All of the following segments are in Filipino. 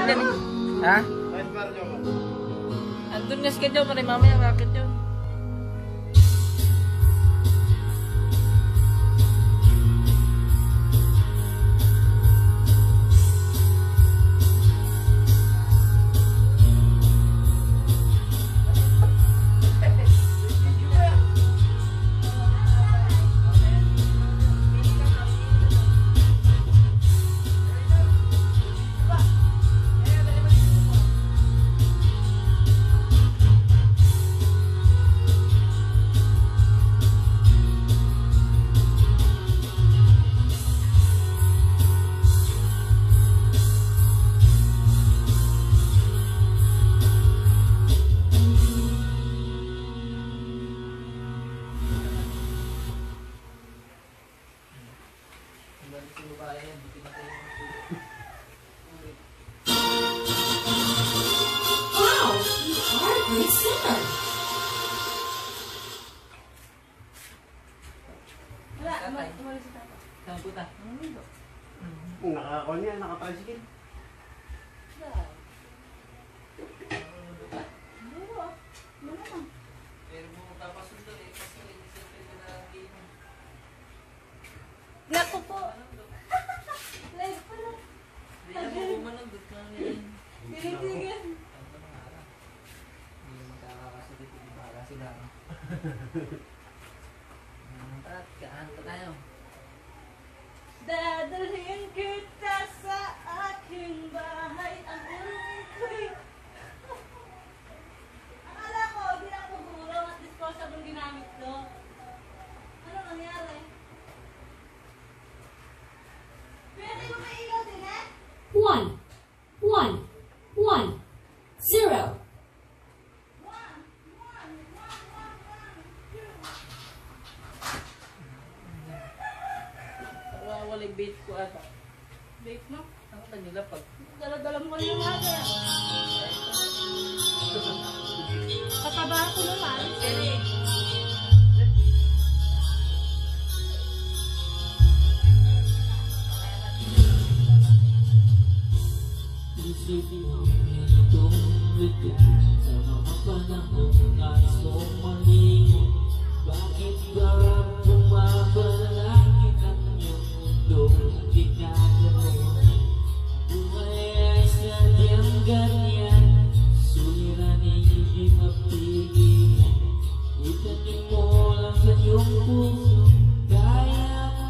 Ha? Andun nga si Kadyo, maray mamaya bakit yun? Nakakon niya, nakatricycle. Naku po. Live po na. Hindi mo bumanagod ka ngayon. Tinitigan. Hindi magkakakasalit. Hindi baka sila. At kaanta tayo. Dadalhin kita sa aking bahay. Ang uling ko'y... Akala ko, hindi na ako gulong at disposable ginamit ko. Ano nangyari? Pwede mo may ilaw din eh? 1, 1, 1, 0. Wala bait ko ata. Bake mo? Ako kanila pag... Dala-dala mo yung mga. Katabahan ko naman. Kaya Isipin mo itong wiki sa mga panahon na isang malingon. Bakit ba bumabalangin ang iyong mundo? Hindi ka ganoon. Buhay ay sadyang ganyan. Suliranin hindi mapigil. Itanim mo lang sa iyong puso. Kaya mo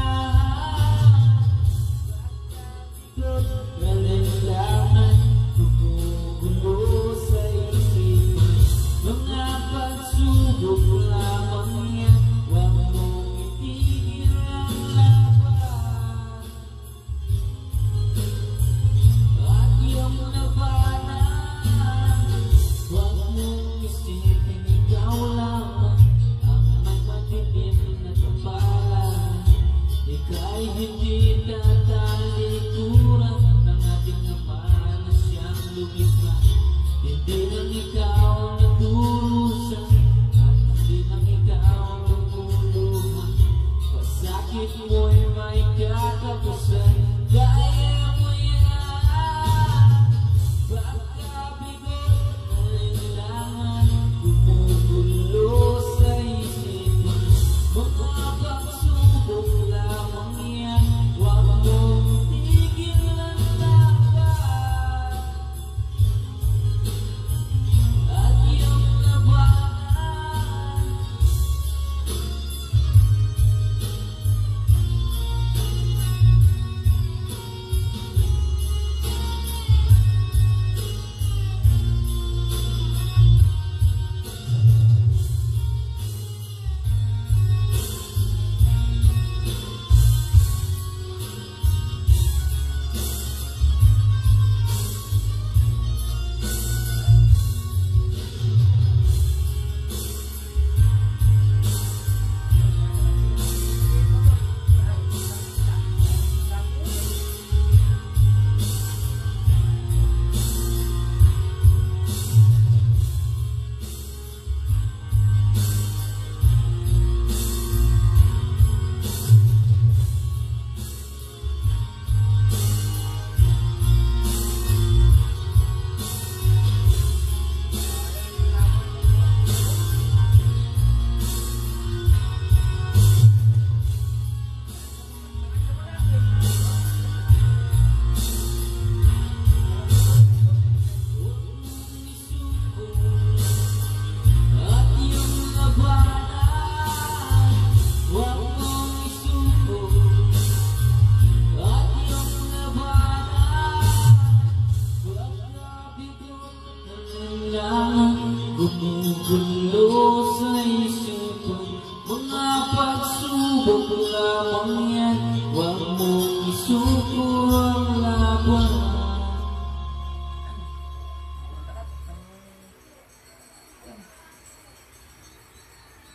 yan. Malandaman, gumugulo sa isipan. Mga pagsubok lamang yan. Huwag mong itigil ang laban.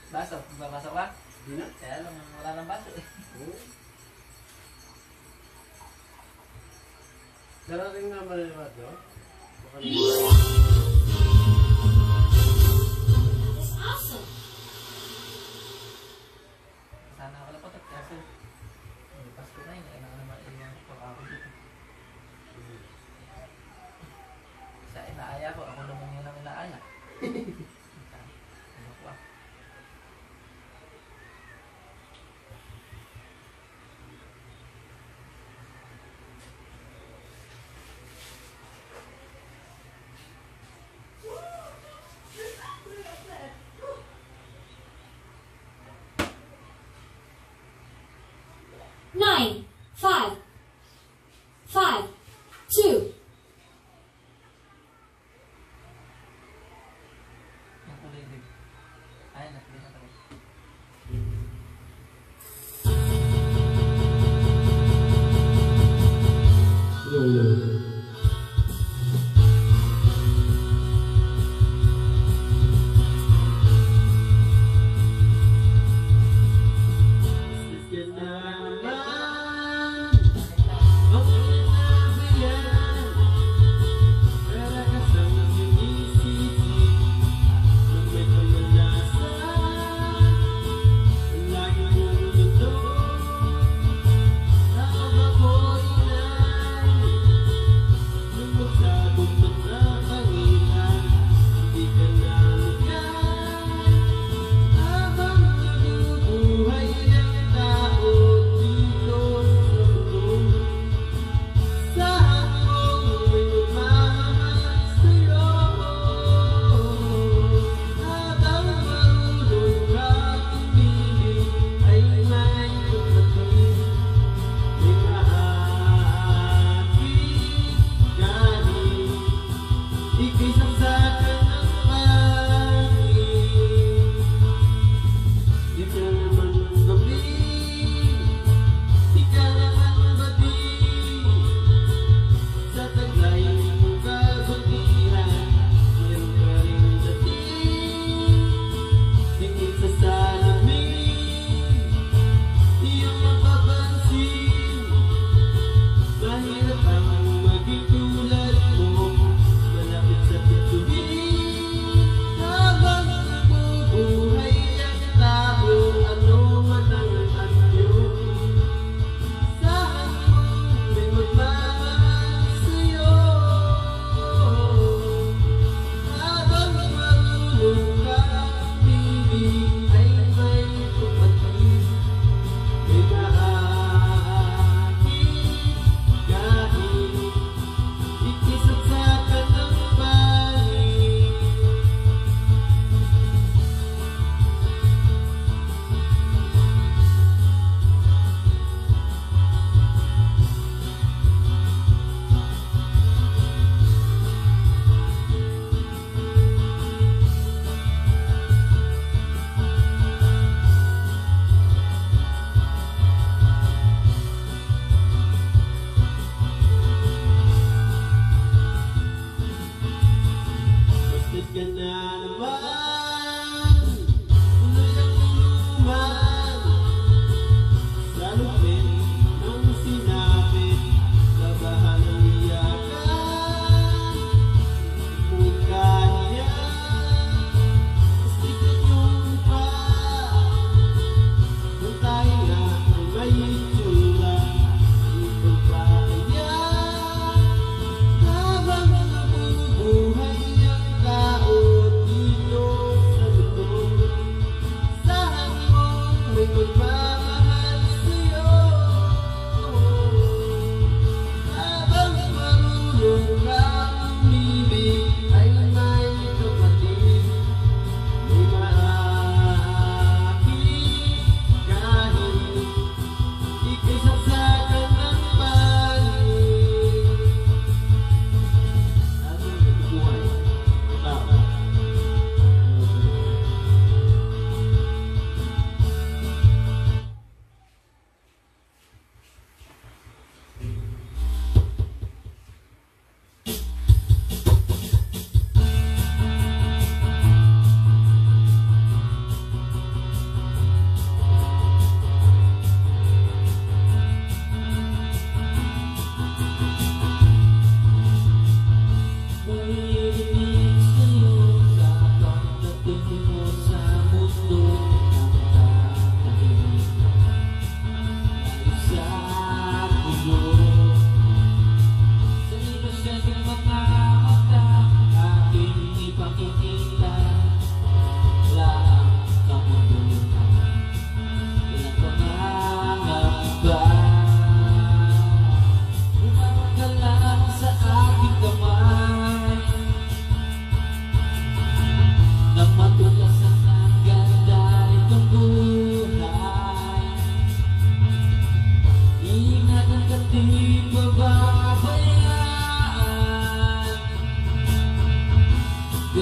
Baso, babasa ka? Hindi na. Kaya lang, wala nang baso eh. Oo. Darating naman yung radyo. Baka That's awesome. Sana wala pa kasi Pasko na yun, kailangan naman iwan ko ako dito. Sa inaaya ko, ako naman yun ang inaaya. Ano ko ah.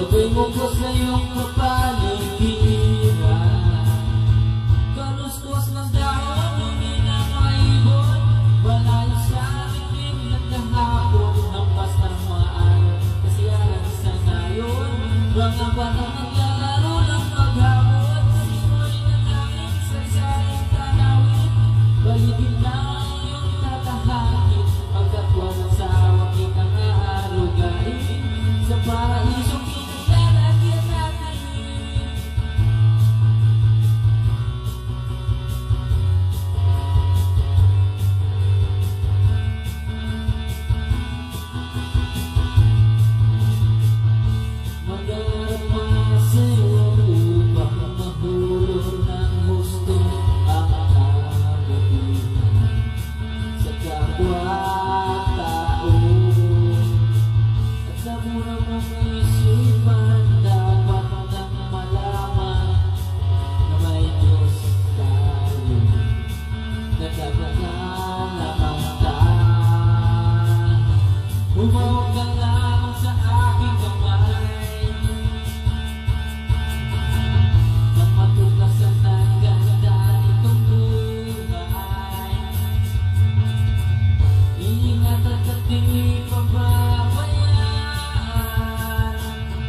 Gabay mo ko sa iyong kapaligiran. Kaluskos ng dahon, huni ng mga ibon. Malayo sa aking nagkahapon. Hampas ng mga araw, kasiyahan sa ngayon. Mga batang naglalaro ng maghapon. Simoy ng langit sa isaling tanawin. Baligid lang ang iyong tatahakin. Pagkat walang sawa kitang aarugain. Sa paraisong pinaglalagyan natin. Madarama sa'yo upang mahulog ng gusto ang kabutihan sa kapwa-tao. At sa mura mong isipan, dapat nang malaman na may Diyos tayo, na dapat na lamangtan. Humawag ka lang sa aking kamay, nang matuklasan ng ganda nitong buhay. Iingat at di pababayaan.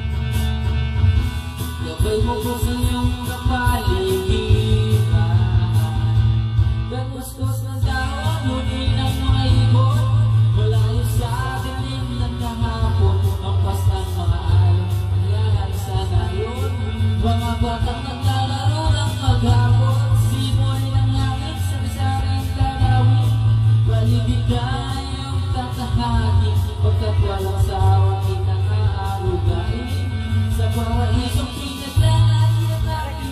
Gabay mo ko sa iyong kapaligiran. Kaluskos ng dahon, huni ng mga ibon. Malayo sa dilim ng kahapon. Hampas ng mga araw, kasiyahan sa ngayon. Mga batang naglalaro ng maghapon. Simoy ng langit sa isaring tanawin. Baligid ka iyong tatahakin. Pagkat walang sawa kitang aarugain. Sa paraisong pinaglalagyan natin.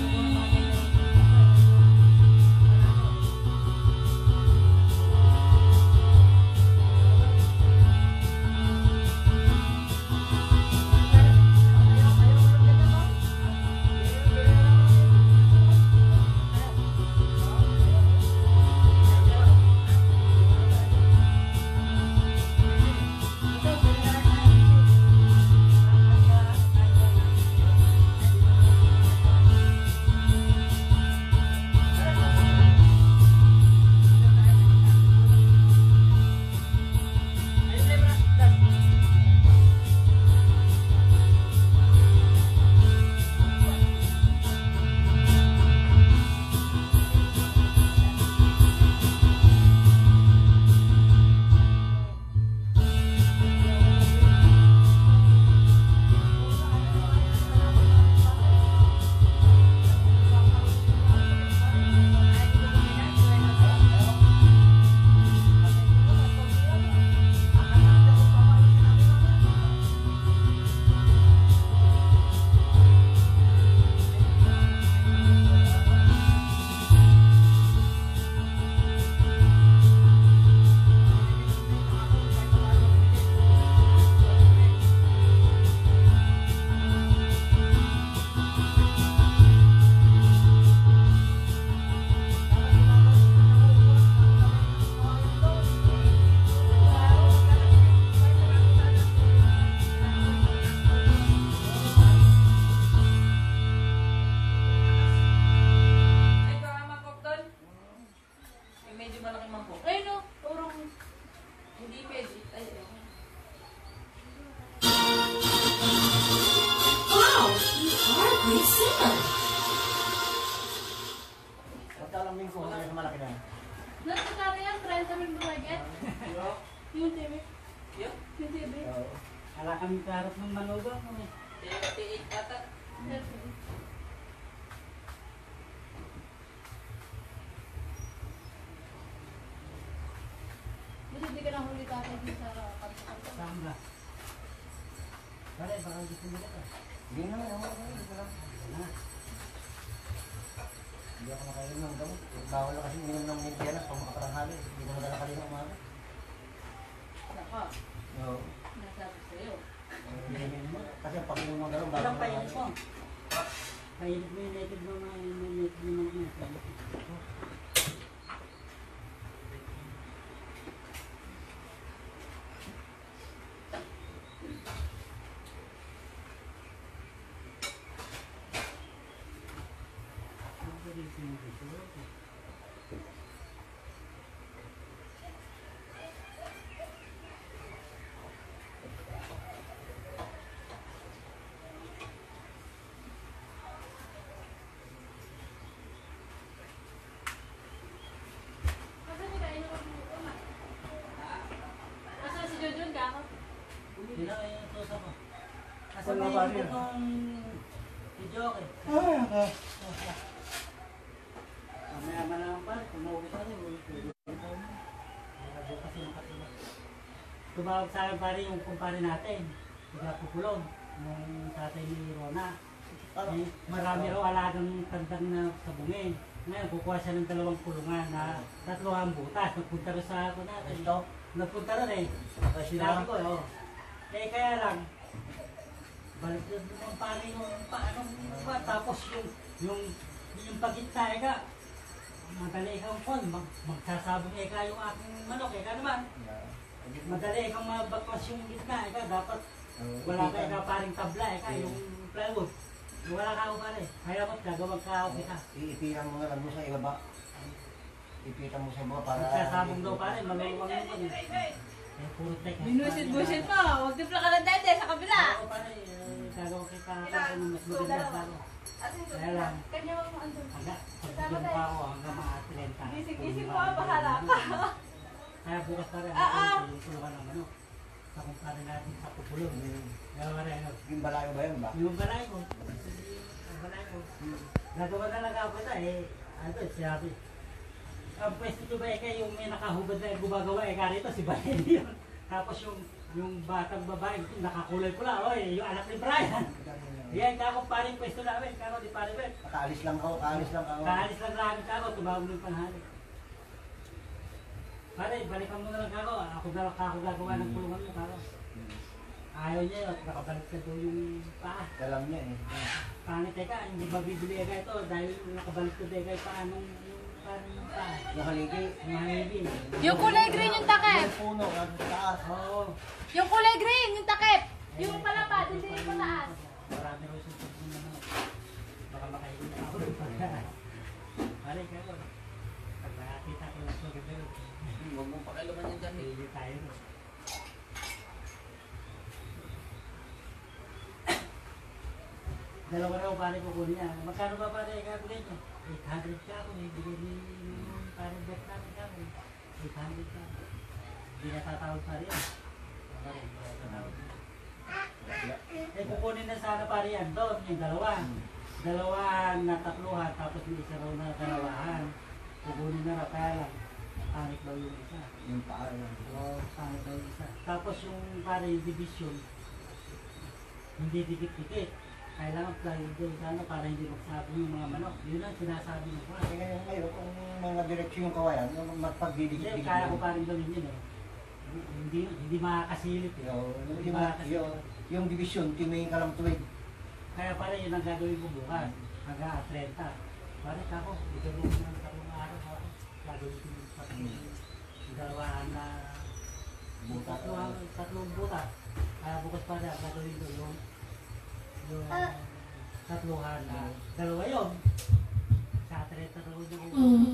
Ay, baka mangkok doon. Yung medyo malaking mangkok. Ay no, urong. Hindi pwede. Ay, Wow, you are a great singer. Pagkalamin ko, ano yung malaki na. Nagkakari yan, 30 mil budget. Yung TV. yun. Yung TV. Ala kami karap ng manugang. T8 ata. Buti di ka nahuli tatay din sa kanta-kanta. Saan ba? Pare, baka gusto mo ka. Hindi naman, ako na. Hindi ako makainom ng gamot. Bawal na kasi uminom ng Indianas pag makaparanghali. Hindi ko nadala kanina umaga. Naka, Oo. nasabi sa'yo. Kasi pag uminom ng gano'n, Ilang painit mo? Painit mo yung native mo mga native mo mga Asan si Kain ako? Asan si Junjun ka ako? Hindi na kayo ito sa ko. Kasi Wala may pa ikot rin. ng video eh. Mamaya man lang pare, tumawag sa akin. Kasi nakatulog. Tumawag sa akin pare yung kumpare natin. Tiga Pupulong. Nung tatay ni Rona. Eh, marami raw alagang tandang na sabungin. Ngayon, kukuha siya ng 2 kulungan na 3 butas. Nagpunta rin sa ako natin. Nagpunta rin eh. Sinabi ko, oh. Eh, kaya lang, balik na ng pari nung paano ba? Tapos yung pagitna, eka, madali kang phone, magsasabong eka yung aking manok, eka naman. Madali kang mabakwas yung gitna, eka, dapat wala ka eka paring tabla, eka, yung plywood. Wala ka ako pare, kaya mo't gagawag ka ako kita. Iipitan mo na lang doon sa ibaba. Ipitan mo sa ibaba para... Magsasabong daw pare, maluwang yun. Eh, puro tek. Binusit-busit mo. Huwag tipla ka ng dede sa kabila. Oo pare, gagawag kita para ng mas maganda sa ako. Kaya lang, Kanya wag mo andun. hanggang pagbigyan pa ako hanggang mga 30. Gising-gising mo, bahala ka. Kaya bukas pa rin, yung tulungan ng manok. Sa kumpare natin sa Pupulong. Kaya pare, ano, Yung balayo ba yun ba? yung balay ko. Yung balay ko. Nagawa talaga ako ito eh. Ano, sinabi. Ang pwesto ko ba yung may nakahubad na gumagawa rito, si Valerie yun. Tapos yung batang babae, nakakulay pula, oy, yung anak ni Brian. Yan, kako paring pwesto namin, kako di pare Bet. Kaalis lang ako, kaalis lang ako. Kaalis lang namin kako, tumawag ng panghali. Pare, balikan mo na lang kako, ako gagawa ng kulungan mo kako. Ayaw niya yun, nakabalik ka doon yung paa. Alam niya eh. Pangit eka, hindi ba bibili eka ito dahil nakabalik ko eka paano yung parang paa. Yung haligi. Yung haligi. Yung kulay green yung takip. Yung puno, nasa taas. Oo. Yung kulay green yung takip. Yung palapad, hindi yung pataas. Marami ko sa pagpunta naman. Baka makainin na ako. Pare ka ko. Pag nakakita ko lang sa ganda. Huwag mong pakialaman yan dyan. Hindi tayo. Dalawa raw pare ko kunin niya. Magkano ba pare kakulay niya? 800 ka ako. Bigay ni pare bet namin ka ako. 800 ka. Hindi natatawag pa rin. Pare, hindi natatawag. Eh kukunin na sana pare yan doon. Yung dalawa. Dalawahan na tatluhan. Tapos yung isa raw na dalawahan. Kukunin na raw. Kaya lang. Pangit daw yung isa. Yung paa lang. Oo, pangit daw yung isa. Tapos yung pare yung division. Hindi dikit-dikit. Kailangan tayo doon sana para hindi magsabi yung mga manok. Yun ang sinasabi ng pare. Kasi ngayon, kung mga direksyon yung kawayan, yung Hindi, magpagdidikit-dikit. kaya ko pa rin gawin yun eh. Hindi makakasilip eh. Yung division, tingin ka lang tuwid. Kaya pare yun ang gagawin ko bukas. Hanggang 30. Pare kako, igawin ko ng 3 araw ako. Gagawin ko yung dalawahan na tatlong butas. Kaya bukas pare, gagawin ko yung tatluhan na dalawa yun. Sa 30 raw yung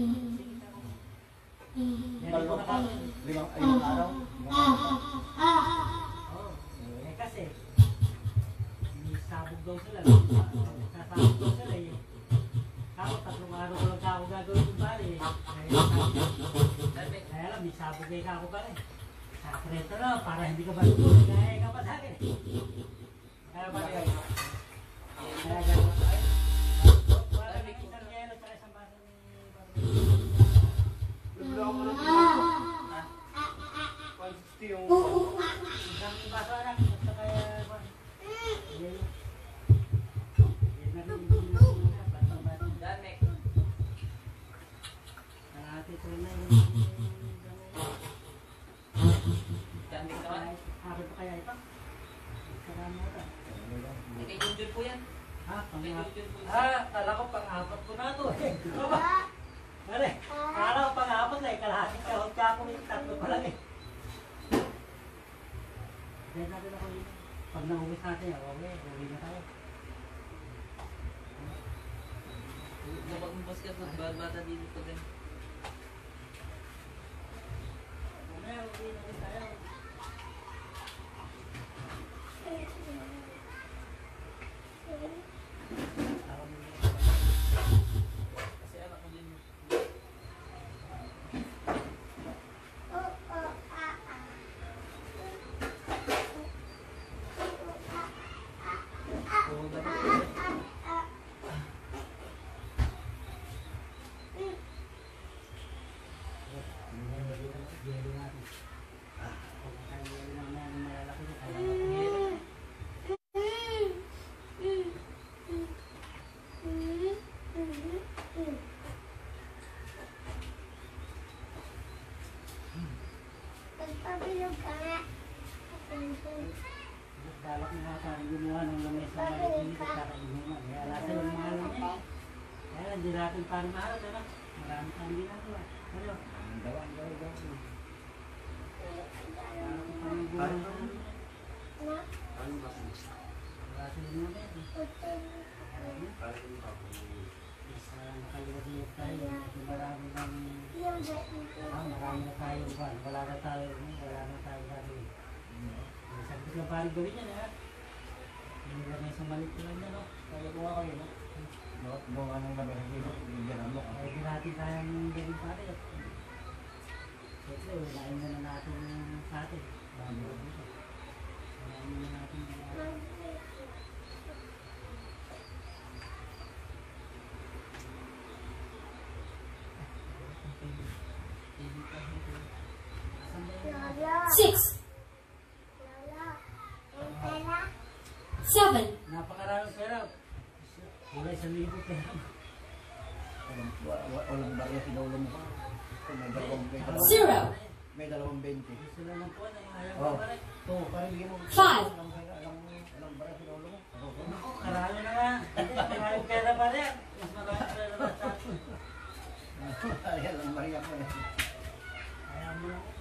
yan ko na kami. Limang araw. Oo. Eh kasi, sabog daw sila. Sasabog daw sila eh. Ako, 3 araw ko lang ako gagawin yung pare eh. Kaya lang, may sabog eh ako pare. Sa 30 na, para hindi ka balutulog. Kaya ka pa sa akin. Kaya pare, kaya gano'n tayo. Para may isang yelo sa isang baso ni isang baso anak. Basta kaya, yelo. Yan na rin yung baso. Yan, Mek. Ate ko na yung Yan, Mek naman. akin pa kaya ito? Sarama ito. Kay Junjun po yan. Kay Junjun po yan. kala ko pang-apat ko na ito eh. Pare, kala ko pang-apat na eh. Kalahating kahon ka ako, may 3 pa lang eh. Kaya natin ako yun. Pag nauwis natin, okay, uwi na tayo. Kapag mo basket, bata dito pa din. Mamaya, uwi na ulit tayo. Kasi anak mo din. Oo, dapat. Yelo natin. Kung kaya yelo lang na malalaki na kaya. Dalak na parang gumawa ng lamay sa maliit at kakainuman. Kaya nasa yung mga lamay. Kaya hindi natin parang mahal, diba? Marami tayong ginagawa. Ano? Ang gawa. Parang gumawa ng lamay. Wala sa yung lamay. Isa nakalimutan tayo. Marami na tayo. Wala na tayo. Gagawin. Sabi ko parang gawin yan, ha? Hindi lang yung sumalit lang yan, no? Kaya gawa kayo, no? Gawa ng gabi ng gilot. Bigyan mo. Kaya di natin tayong gawin pare. Siyempre, lain na natin yung sa atin. Lain na natin yung Six. 7. napakaraming pera. Wala 1,000 pera. Walang barya sinaulo mo. Zero. May 220. Gusto na lang po na ayaw Oh. pare. Ito, parang bigyan mo. 5. Alang barya sinaulo mo. Ako, karami na nga. Maraming pera pare. Mas maraming pera na sa atin. Alang barya ko eh. Ayaw mo lang.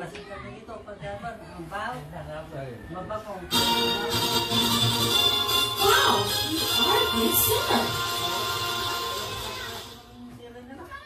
Kasi kami ito, pagkaman, ang baho, mabango. Wow! You are a great singer! Sira na lang.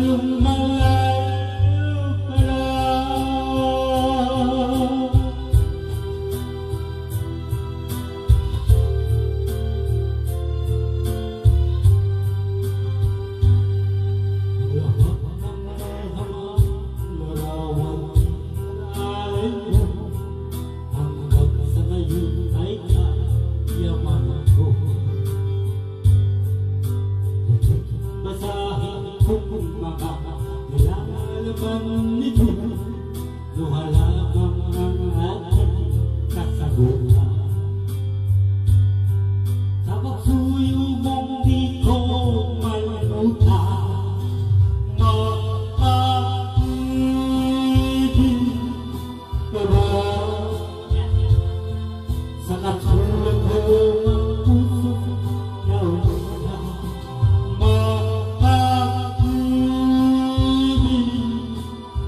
iyong malayo ka lang. Lahat ng hamang larawan ay mo, hanggang sa ngayon ay kayaman ko. Basahin kong mga nilalaman nito, luha lamang ang aking kasagutan. Sa pagsuyo mong di ko malutan, maakibig ka ba? Sa katulad ko ang puso na wala, maakibig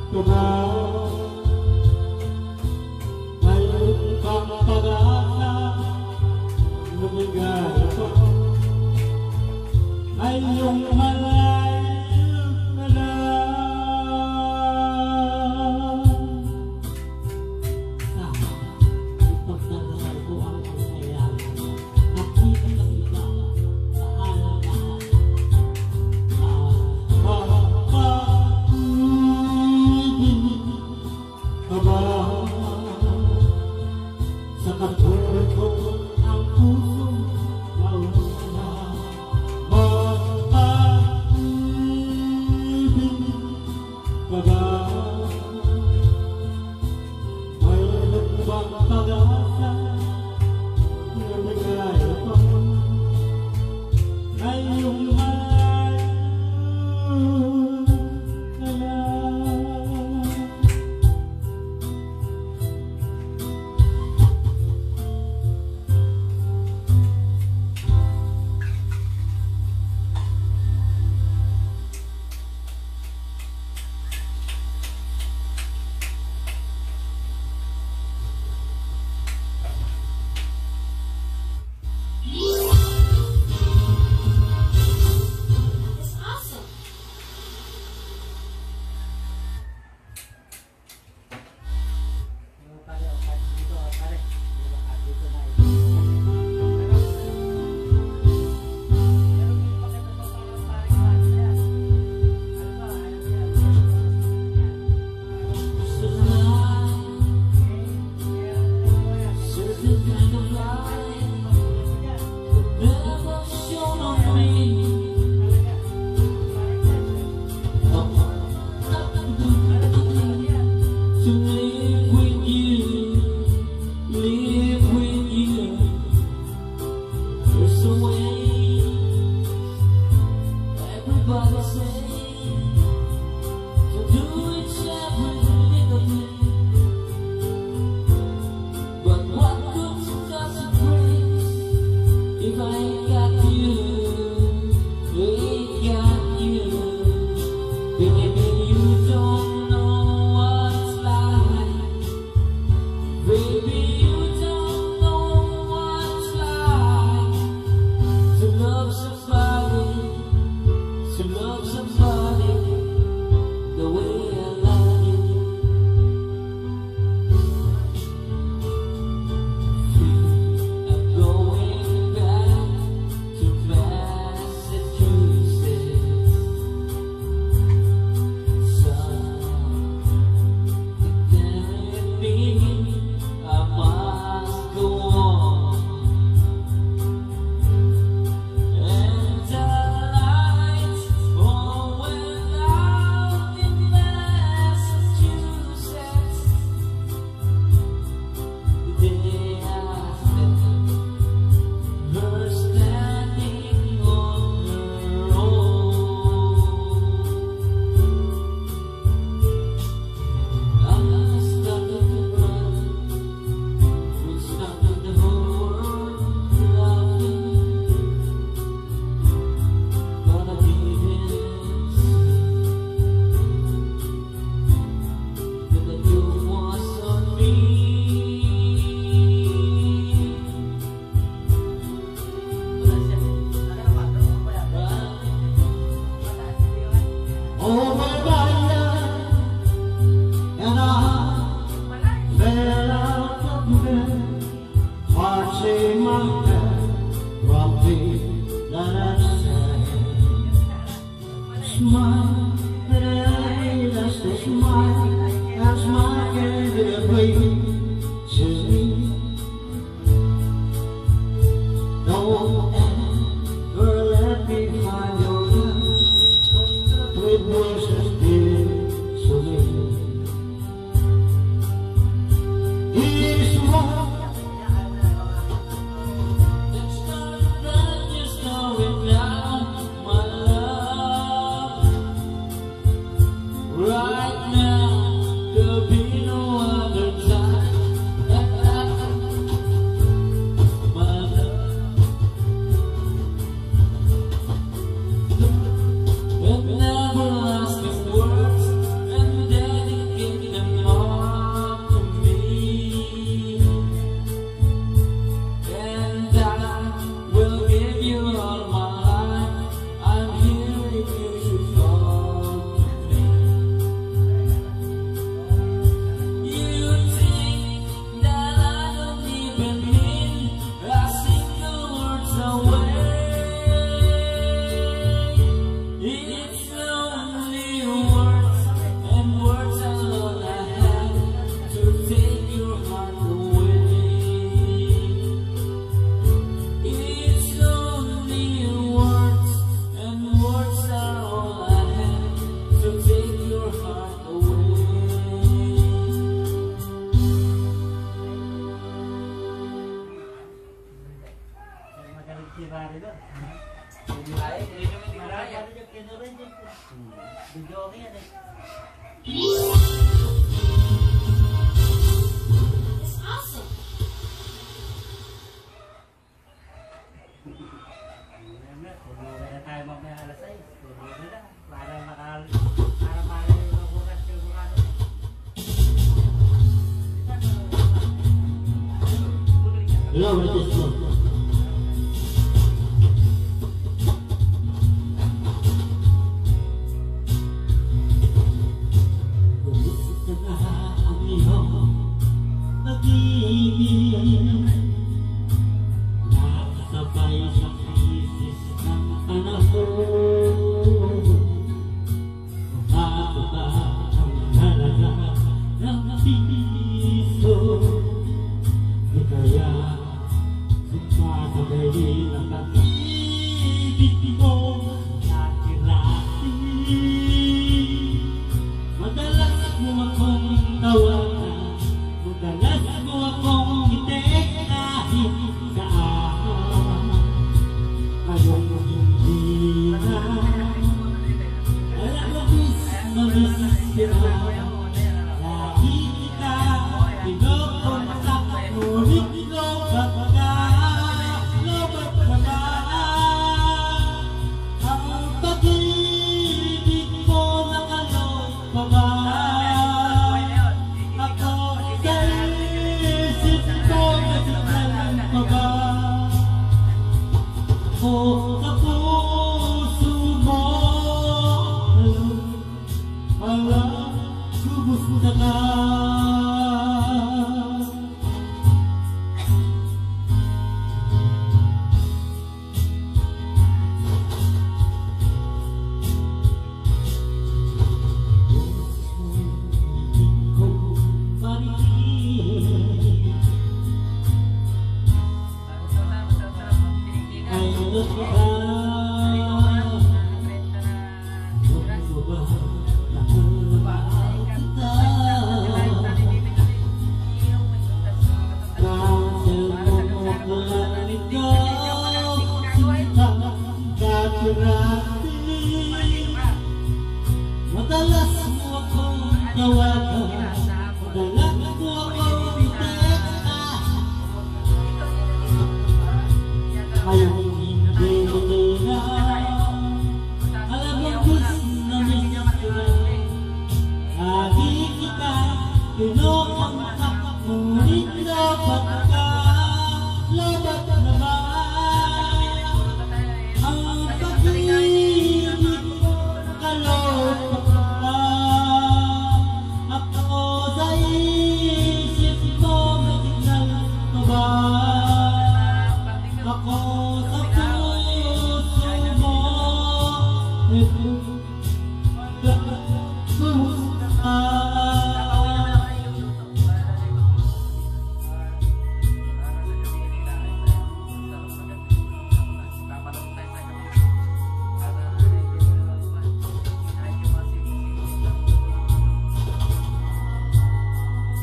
Ang pag-ibig, kaloob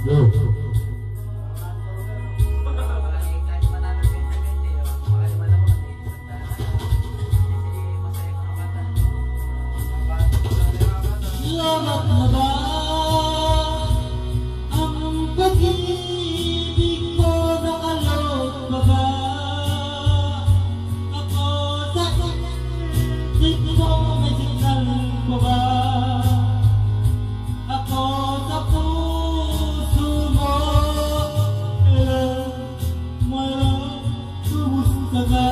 Kahit manalo 20-20, makalima lang ako, isang daan. Kasi masaya ko ng bata. Lamat na ba ang pag-ibig ko, nakalot pa ba ako sa isip ko, may signal pa ba ako sa puso mo? Kumusta ka?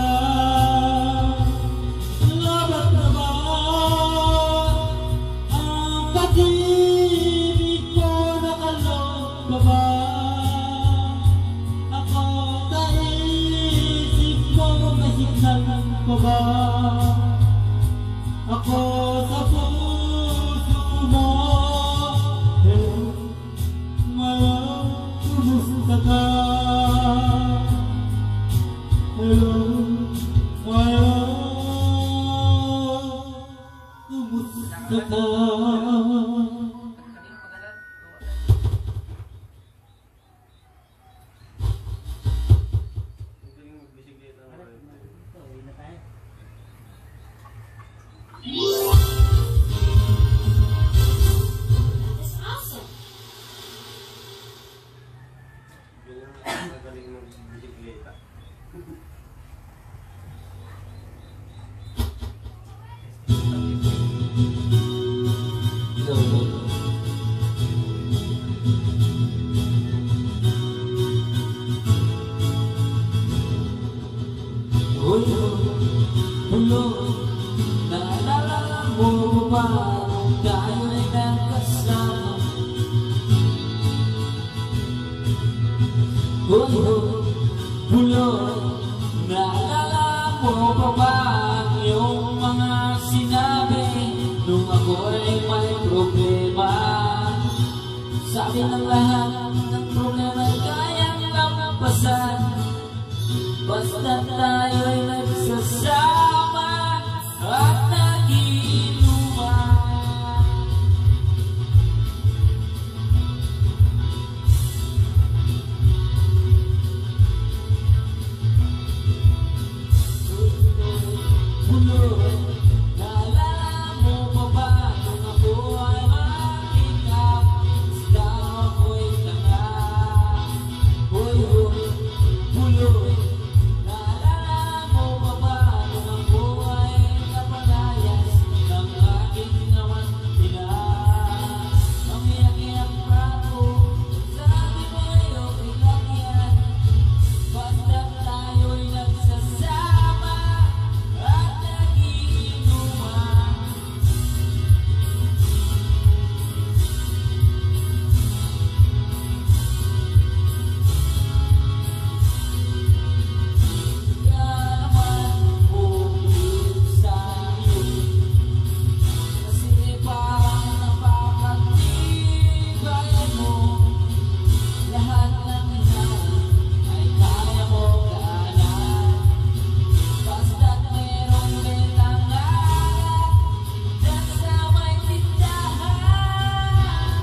Lamat na ba ang pag-ibig ko, nakalot pa ba ako sa isip ko, may signal pa ba ako sa puso mo? Hello, kumusta ka? Hello, my love, kumusta ka? Kanina pagalan. Ito, uwi na tayo. That's awesome. Naalala mo ba tayo'y nagkasama? Naalala mo ba yung mga sinabi nung ako'y may problema? Sabi ng lahat ng problema kayang lampasan, basta tayo'y nagsasama at nagiinuman. Naalala mo pa ba nung ako ay makikap? Basta ako'y tanga. Naalala mo pa ba nung ako ay napalayas ng aking naman ina? Umiyak-iyak pa ako, sabi ko ayok ilang yan, basta tayo'y nagsasama at nagiinuman. Kaya naman bumalik sa'yo, kasi parang napakatibay mo. Lahat ng hinahanap ay kaya mo kaagad, basta't merong betangan dyan sa may tindahan.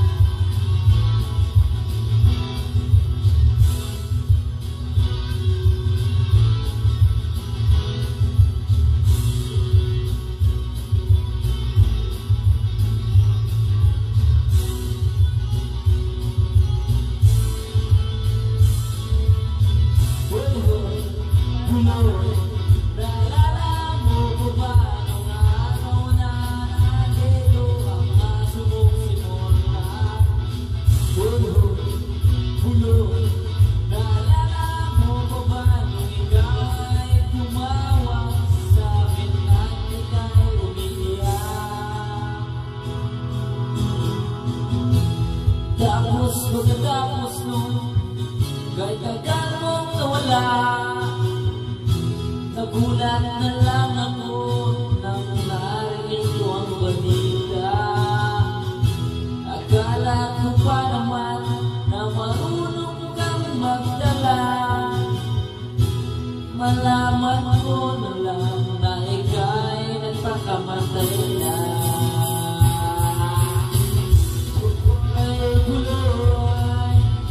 Naalala mo ba nung araw na nandito ang aso mong si Morna? Naalala mo ba nung ikaw ay tumawag sa akin at ika'y umiiyak? Tapos pagkatapos nun, kahit tagal mong nawala, nagulat na lang ako nang narinig ko ang balita. Akala ko pa naman na marunong kang magdala, malaman ko na lang na ika'y nagpakamatay na. Buloy,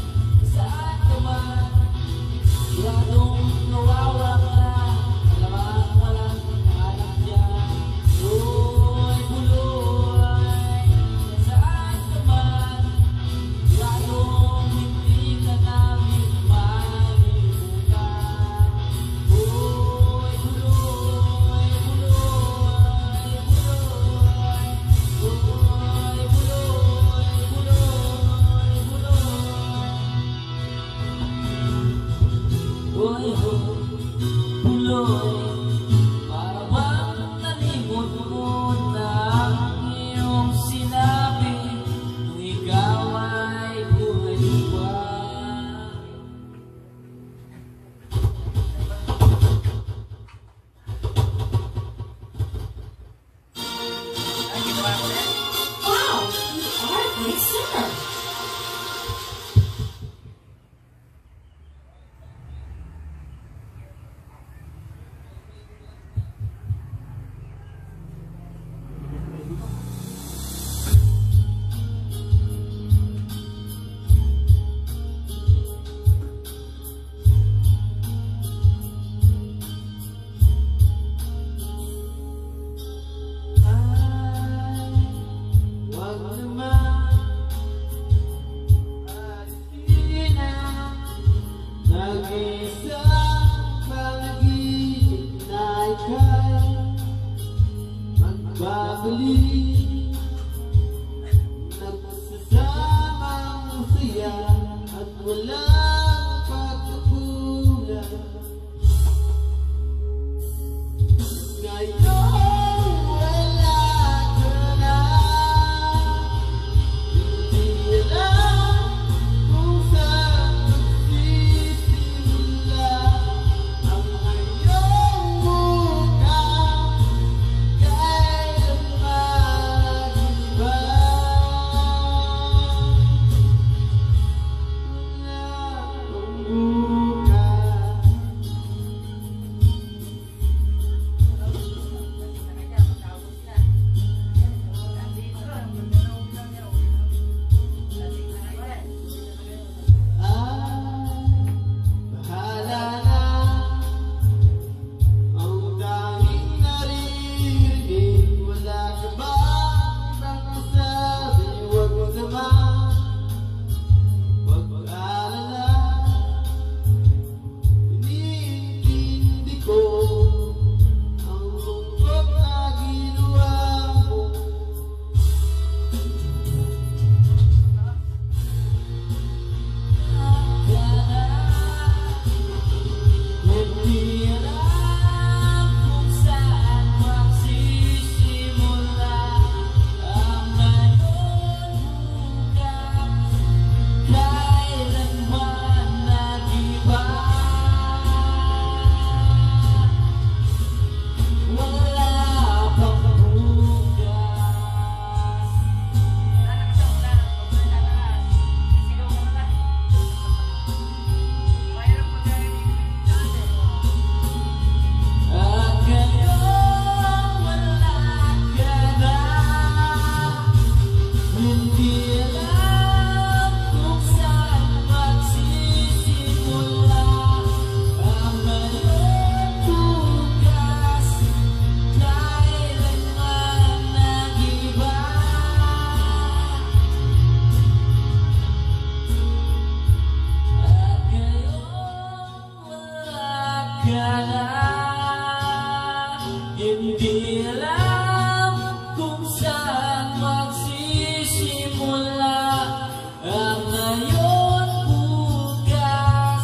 Hindi alam kung saan magsisimula ang ngayon bukas,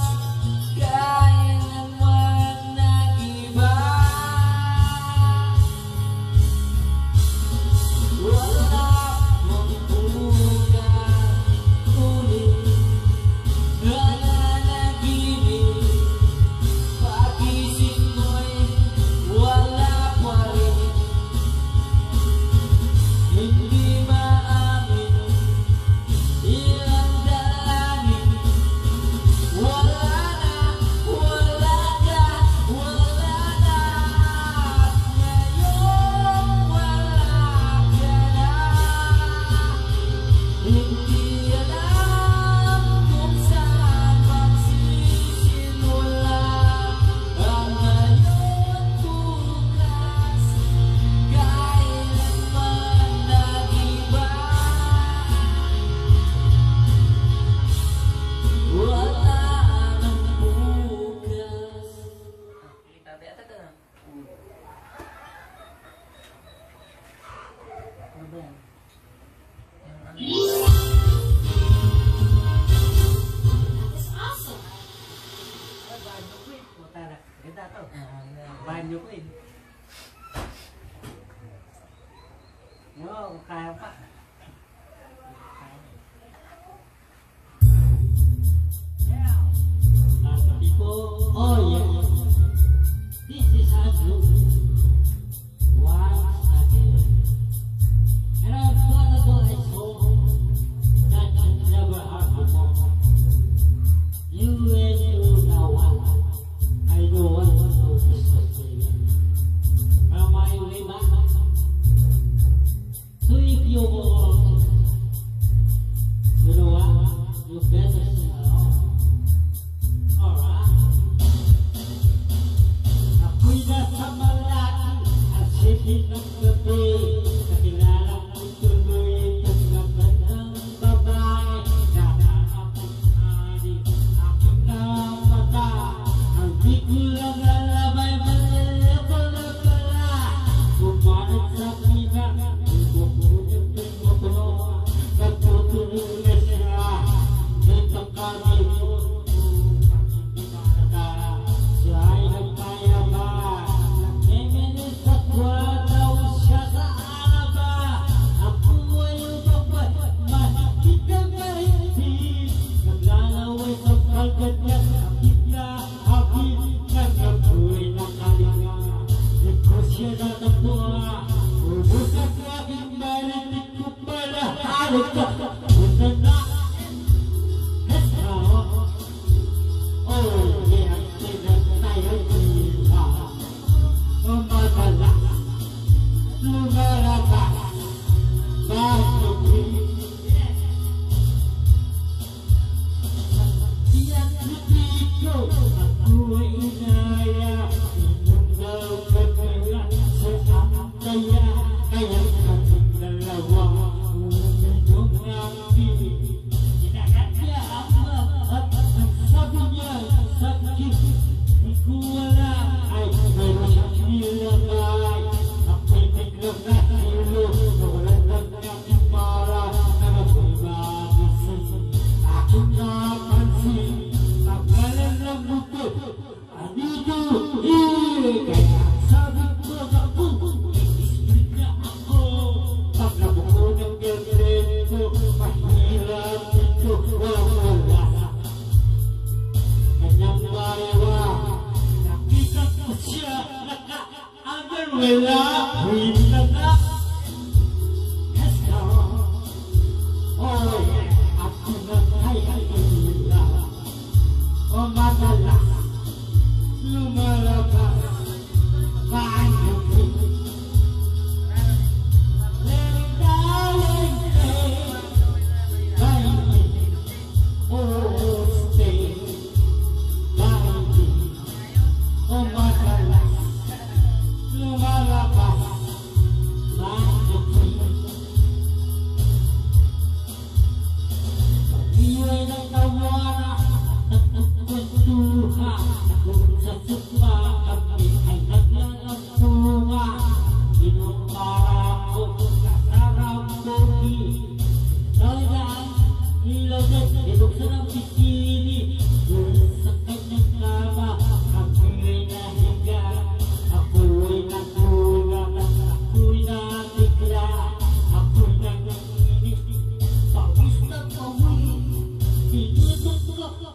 kailanman nag-iba. Wala mong bukas ulit na nanaginip, pagising mo'y wala pa rin. Hindi maamin ilang dalangin. Wala na, wala ka, wala na. At ngayon wala ka na. Hindi alam kung saan magsisimula ang ngayon bukas, kailanman nag-iba. Wala nang bukas. Kita tayo ata ka na. Ano ba yan? Yung ano. That's awesome. Banyo ko eh. Puta na. Ganda to. Ano. Banyo ko eh. Yo, kaya pa. Oh yeah. This is Andrew. Once again. And I'm gonna go a song that you never heard before. You and you know what? I know what to do this way. From my way back. So if you go, you know what? You better sing along. Alright. Ako'y nasa malaki at sige ng gabi. Kakilala ko tuloy itong magandang babae. Nahanapang hari, aking mata. Ang di ko lang alam ay malilito na pala. Bumanat sa kina, ibubunin pingulo. Nagtutuloy na siya, nitong kami mo. Siya ay nagpayaman, nagmiminis at walaw siya sa araba. Ako ay upapay, mahigit na maritin. Naglalaway sa kalgad niya, kapit na hapit. Nagkabuhay na kalinga, ito siya natapua. Ubus at aking marinig ko pala, halik ka. Punta na, let's go. Oh, yeah, tingnan tayo dito. Umatala, lumarata, bakit Iyan dito, ako ay inaya. Inyong daw kagaya sa kaya, kaya kaming dalawa. Inyong nga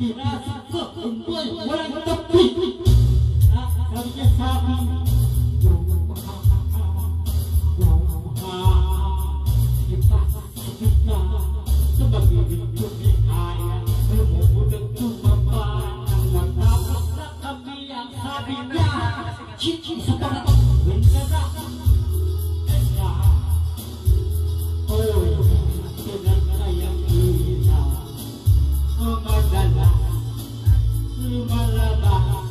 Pinasok ko ang buwan, walang tabi. Sabi niya sa akin, ipasakit na sa magiging kumihaya. Lumubog tumaba nang matapos na kami ang sabi niya. Chichi sa barat, wengara, esa. Oh, pinagkayang ina, umadala, lumalabas.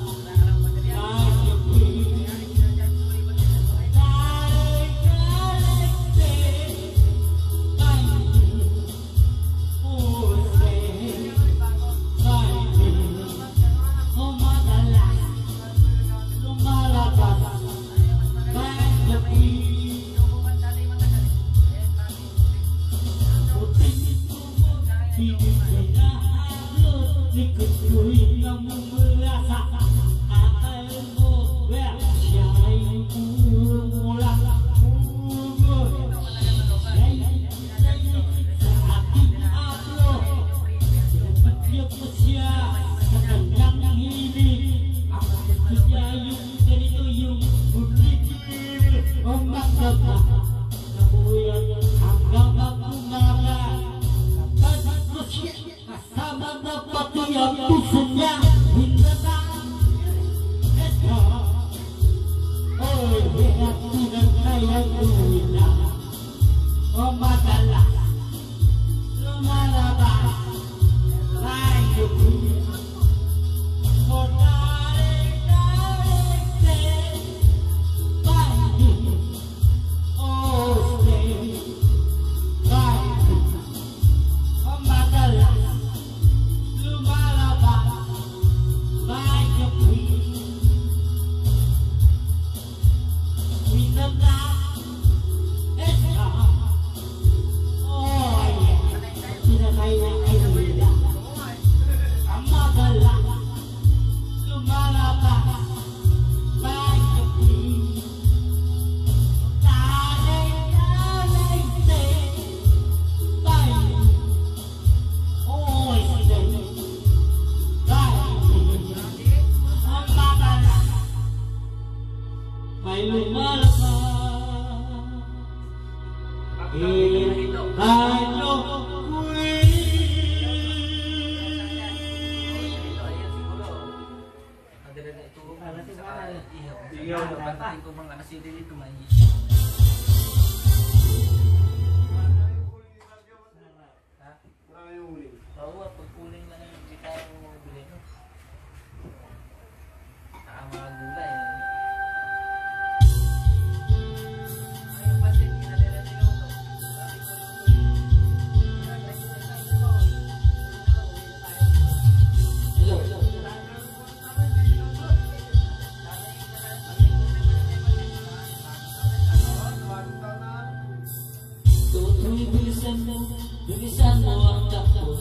Bilisan mo ang takbo.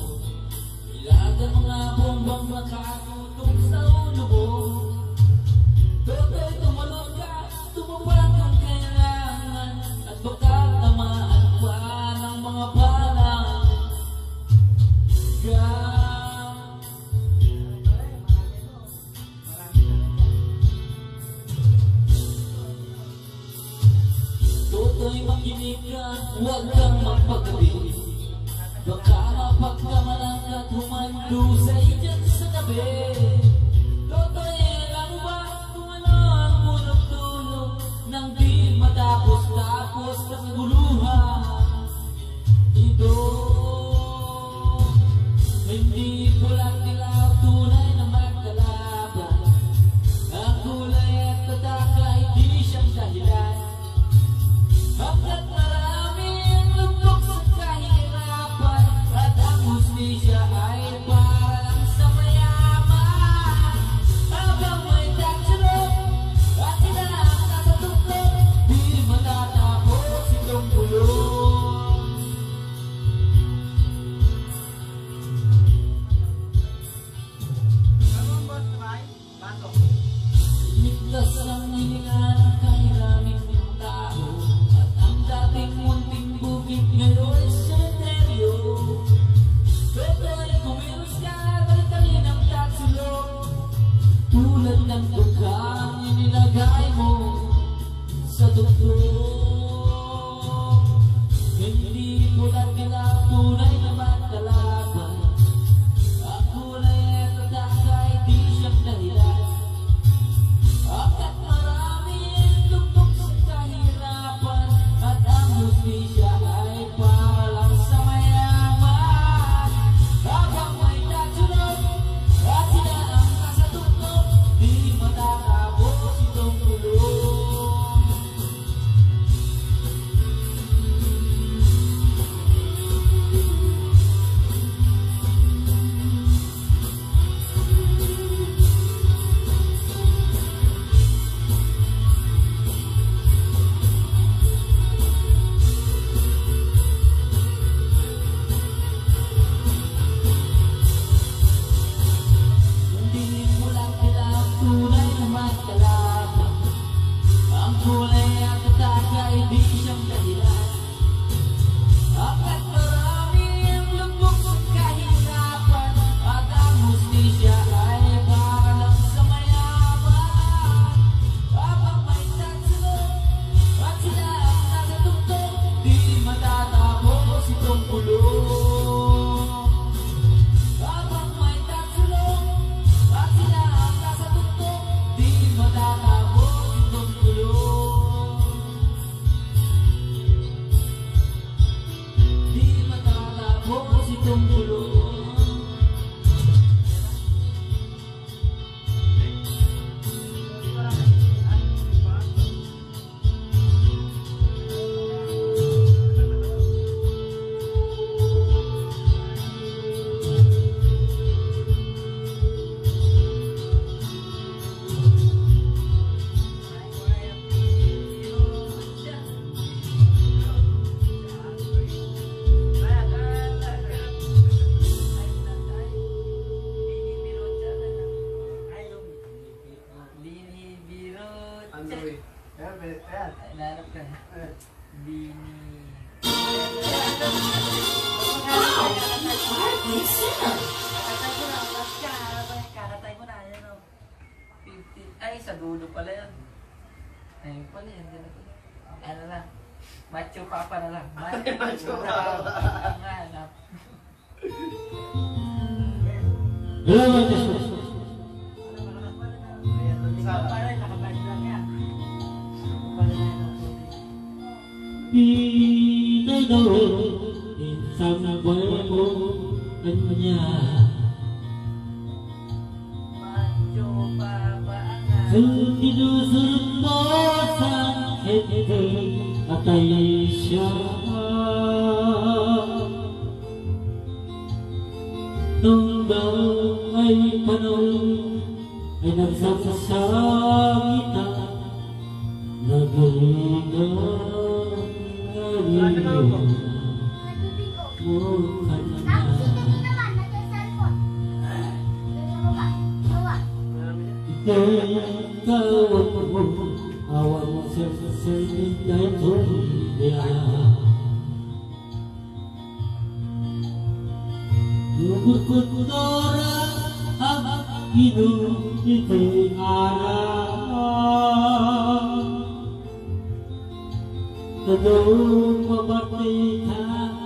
Ilagan mga bombang makatutong sa ulo mo. Toto'y tumalon ka, tumupad kung kailangan. At baka tamaan pa ng mga balang Toto'y makinig ka, huwag kang magpagabi. Baka mapagkamalang at humandusay dyan sa tabi. Toto'y alam ba kung ano ang punong dulo nang di matapos-tapos ang guluhan? Ito, hindi ko lang nilaw tunay na magkalaban. Ang kulay at tataka, hindi siyang dahilan. Hanggat marami ang lubog sa kahirapan, at ang hustisya ay parang sa mayaman. Habang may taksilog at hinahanap sa tuktok, di matatapos itong bulong. Ligtas ang hininga ng kahiraming tao, at ang dating munting bukid ngayon ay sementeryo. Toto'y Kakatay ko na. Kakatay ko na. Yan o. 50. Ay, sa dulo pala yan. Ayun pala yan. Ano na. Macho papa na lang. Macho papa. Ang hanap. Para nakabalik lang yan. Para na yan. Isang buhay mo kanya Macho papa ang hanap. Sinusunod mo sa hete Atay siya Nung daw ay panahon Ay nagsasasangita Nagalingan Awang sering dahil dia Lubuk-lubukora ang inuliting araw Tadong mabatita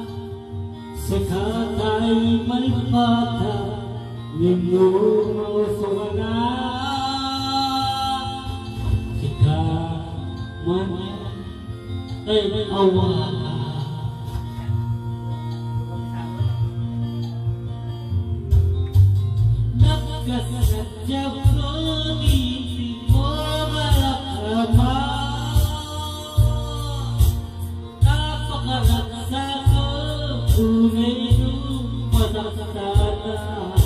Sekatay malipata Lindung suwana Sika manya Ay awan Nagkasadya ko Nisi mo malakama Napakalaksa ko Tunay nung masakasana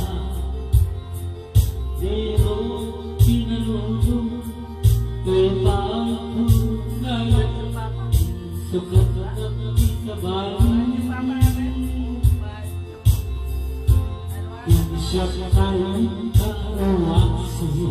Pero pinalunong Kaya bago ngayon Sukat na sa bayan Yung siya kayang kawasin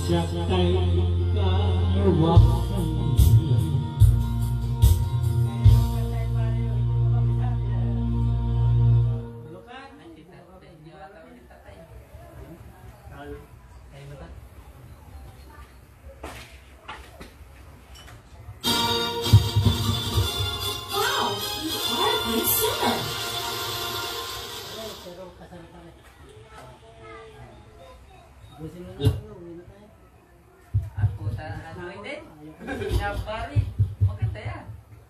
siya kay kawakan. Wow, you are a great singer. Pero kasal pa rin. Busin mo na tayo, uwi na tayo. Ang puta na ano din. Pinabari. Maganda yan.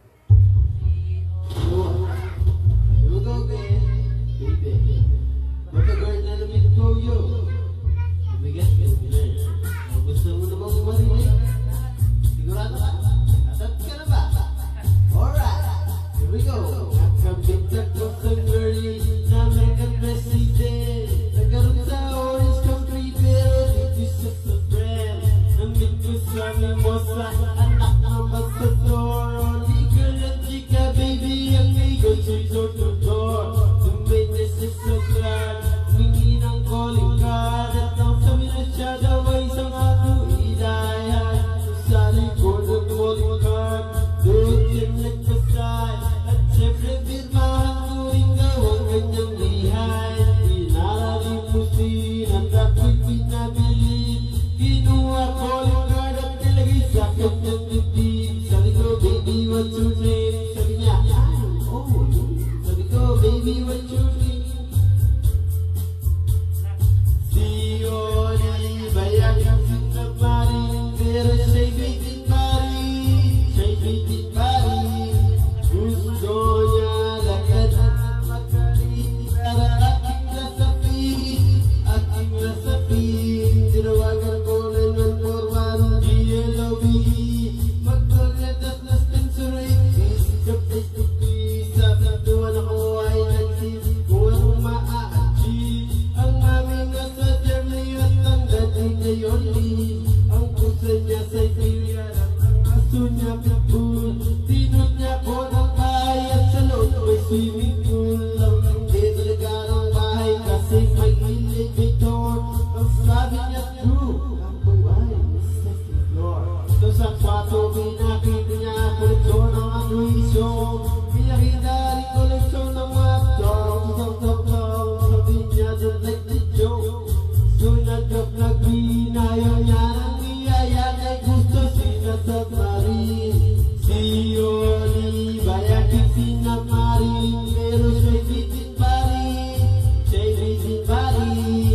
You go, baby. Matagal na namin ko yun. Umigas ka na. Gusto mo na bang marinig? Sigurado ka? Asat ka na ba? Alright, here we go. Nakabigtag ko sa girlie na American president. Nagkaroon sa orange country pero dito siya sa brand. Namit ko sa mimosa, anak na masador. Di girl at chika, baby, amigo, sweet door to door. Tumay na siya sa grand, humingi ng calling card. At nang sabi na siya daw ay isang ato hidayan. Sa likod ng calling card, doon siya nagpasay. At syempre pirmahan ko rin gawang kanyang lihay. Pinalimusin at ako'y pinabilin. Kinuha calling card at nilagay sa kanyang dibdib. Sabi ko, baby, what's your name? Sabi niya, oh, sabi ko, baby, what's your name? Si Oliva yung sinamarin, pero siya'y bitin pari. Siya'y bitin pari. Gusto niya lagad at magaling. Para aking nasapin, aking nasapin. Tinawagan ko na ng forward, GLOB. Magkulat at last and surrey. The place to be. Sabi tuwan ako ay nagsis. Kung anong maa-achieve. Ang aming nasa Germany at ang dating na Yoli. Ang pusa niya sa Syria at ang aso niya pitbull. Tinod niya ko ng bahay at sa loob may swimming pool. Ang hindi talaga ng bahay kasi may elevator. Ang sabi niya true, ang bahay is second floor. So sa kwarto pinakita niya koleksyon ng anuisyo. Pinakita rin koleksyon ng mga tong. Sabi niya don't like the joke. So nag-vlog binayaw niya ng iyaya kay gusto sinasamarin. Si Oliva yaking sinamarin, pero siya'y bitin pari. Siya'y bitin pari.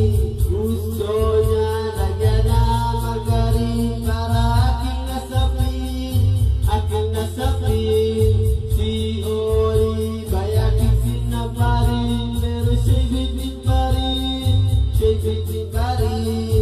Gusto niya lagyan na magaling para aking nasapin, aking nasapin. Si Oliva yaking sinamarin, pero siya'y bitin pari. Siya'y bitin pari.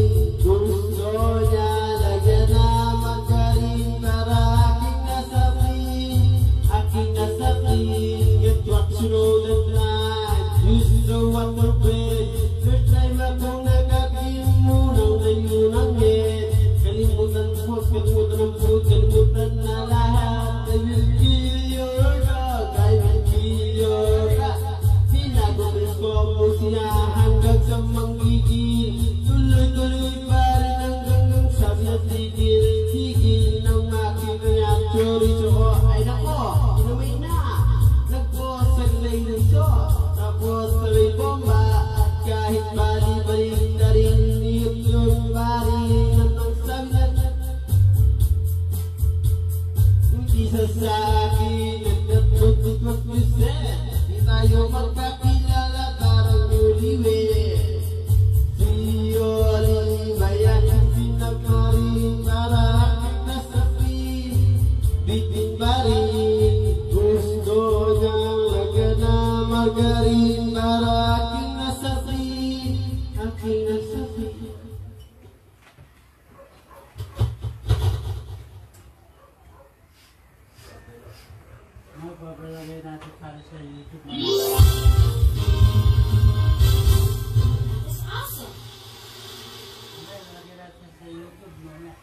Gusto niya lagyan na magaling para aking nasapin, aking nasapin. Get what you know that night, you know what we're with. First time akong nagkakin mo nang nayunang head. Kalimutan mo, kalimutan ang food, kalimutan na lahat. I will kill your dog, I will kill your cat. Pinagupin ko po siya hanggang sa manggigil. Tuloy-tuloy pa rin hanggang sabi na tigil. Tigil ng aking reaction. So, ay nako, inumay na. Nagposaglay ng so. Tapos sabay bomba. At kahit bali-balik na rin niyot yung bari. Nang sabi na hindi sa akin. Nagdatot what you said. Di tayo magkakilala parang newlywed. Si Oliva yaking sinamarin para aking nasapin, bitin barin. Gusto niyang lagyan na magaling para aking nasapin, aking nasapin. Magpapalagay natin para sa YouTube. That's awesome. Lagyan natin sa YouTube mamaya.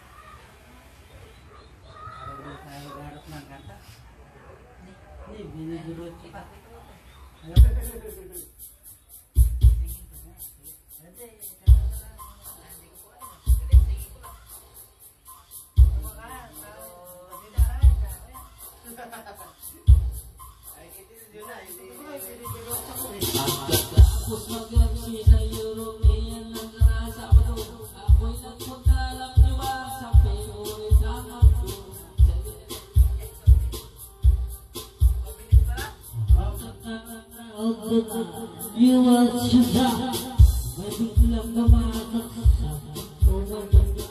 Para hindi tayo garap ng kanta. Hindi, binidulot kita. You are siya. May biglang lumakas sa tuwan niya.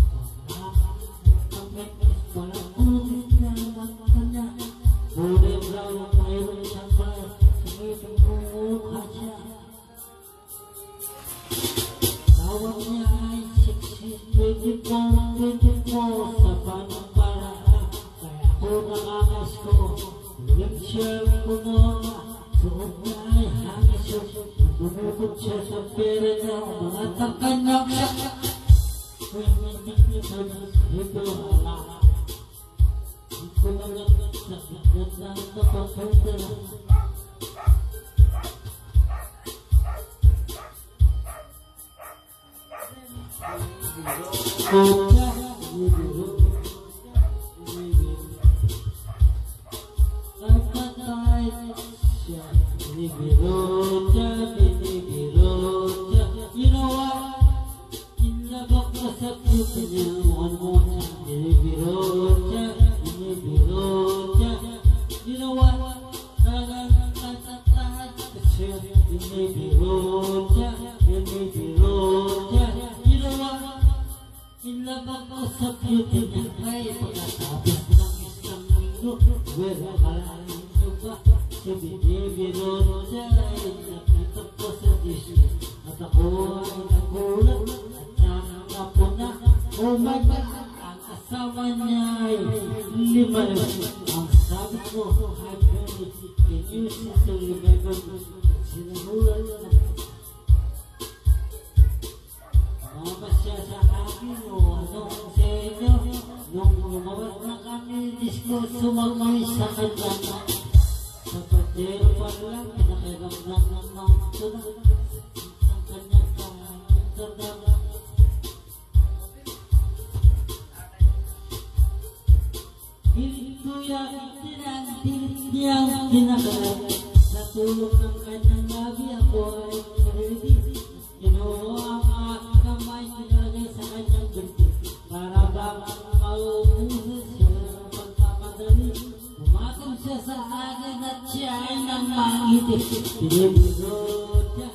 Ang mekis walang ulit na mata niya. Kulay brown ang mayroon siyang bar. Sumipin mukha siya. Tawag niya ay sexy. 24 sa panang paraan. Kaya ako nakakas ko. Lipshare ko na. Suot niya ay hangis yun. Bumukod siya sa pera niya. Mga takanak siya. Ito hala. Ito lang sa sakit ng kapatid. You know what? Inlabak na sa puto niya. One more time. You know what? Nagangatatat siya. You know what? Inlabak na sa puto niya. Ay, pagkatapos ng isang linggo. Wala kalahin nyo ba? Si binibiro siya. Nakita ko sa disney. At ako ay nagulat. Oh my God, ang asawa niya ay 5. Ang sabi ko, can you see to remember? Sinahulan na. Mama siya sa akin o anong sa inyo. Nung lumawat na kami, disco sumamay sa kanya. Sa patero pa lang, pinakiramdam ng mga tunang. Ang kanya kong hiling ko yan, tinantilit niyang kinakalat. Sa tulong ng kanyang labi, ako ay ready. Ginoo ang aking kamay, nilagay sa kanyang binti. Para bang mauusos siya ng pagkamadali. Umatong siya sa akin at siya ay namangiti. Binibiro siya.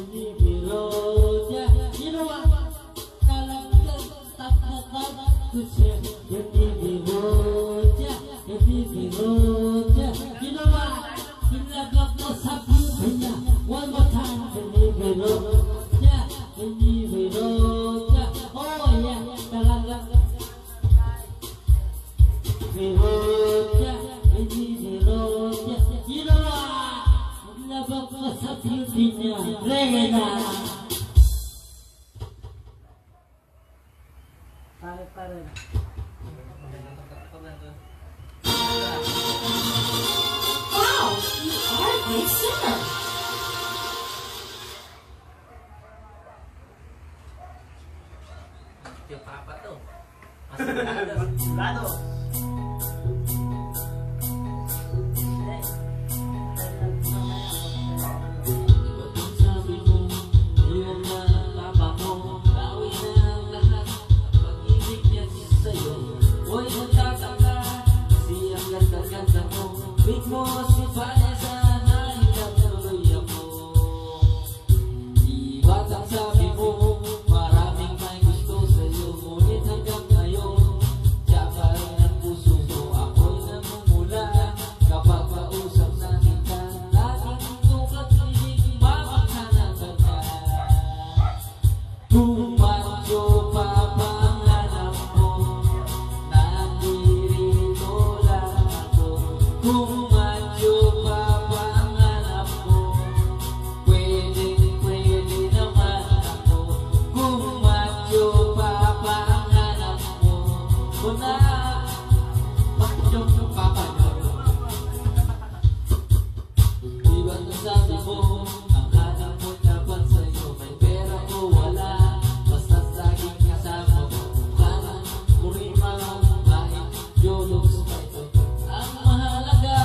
Ginawa, kalagdag, tap-tap ko siya. Ginawa, hinagap mo sa puto niya. One more time, binibiro siya. Oh yeah, talaga. Binibiro siya. Ginawa, hinagap mo sa puto niya. Reggae na. Pare. Wow, you are a great singer. Yung papa to. Masigado. Sabi mo, yun na tama mo. Gawin na ang lahat. Pag-ibig niya sa'yo. Huwag magtataka. Kasi ang ganda-ganda mo. Big mo si Vanessa na ikatuloy ako. Di batang sabi mo, maraming may gusto sa'yo. Ngunit hanggang ngayon, siya pa rin ang puso ko. Ako'y namumula kapag pausap na kita. Laging tukat pinig, mamakha na kanya. Kung macho pa pangalan mo, nandirito lang ako. Kung macho pa pangalan mo, pwede naman ako. Kung macho pa pangalan mo, kung na macho pa pangalan mo. Di ba nasabi mo, ang hanap mo dapat sa'yo, may pera o wala, basta't laging kasama mo. Parang kurima kahit yolong spito. Ang mahalaga,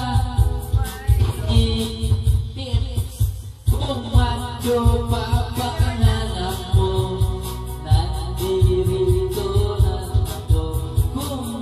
tips. Kung macho pa pangalan mo, nandirito lang ako. Kung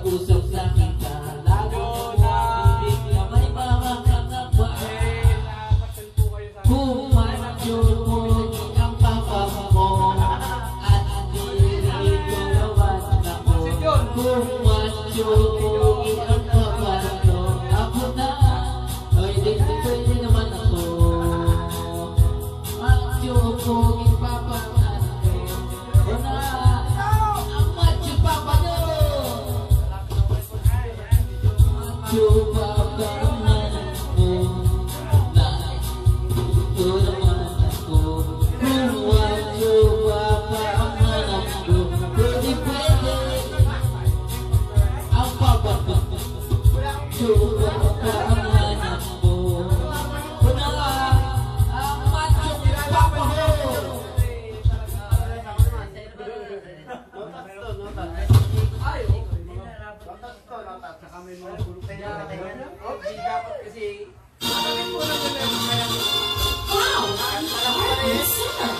usap sa kita. Lalo na bibig na may mga kakaba. Kung macho mo ang papa mo at dito naman ako. Kung macho mo ang papa mo, ako na. Ay, pwede naman ako. Macho ko ang papa natin. O na, ang macho papa nyo. Macho papa natin ko. Na, ito naman ako. Kung macho papa natin ko. Pwede, pwede. Ang papa ko. Macho papa natin ko. O na, ang macho papa ko. Saka may mga pulutan na. Dapat kasi Wow! Yes, sir.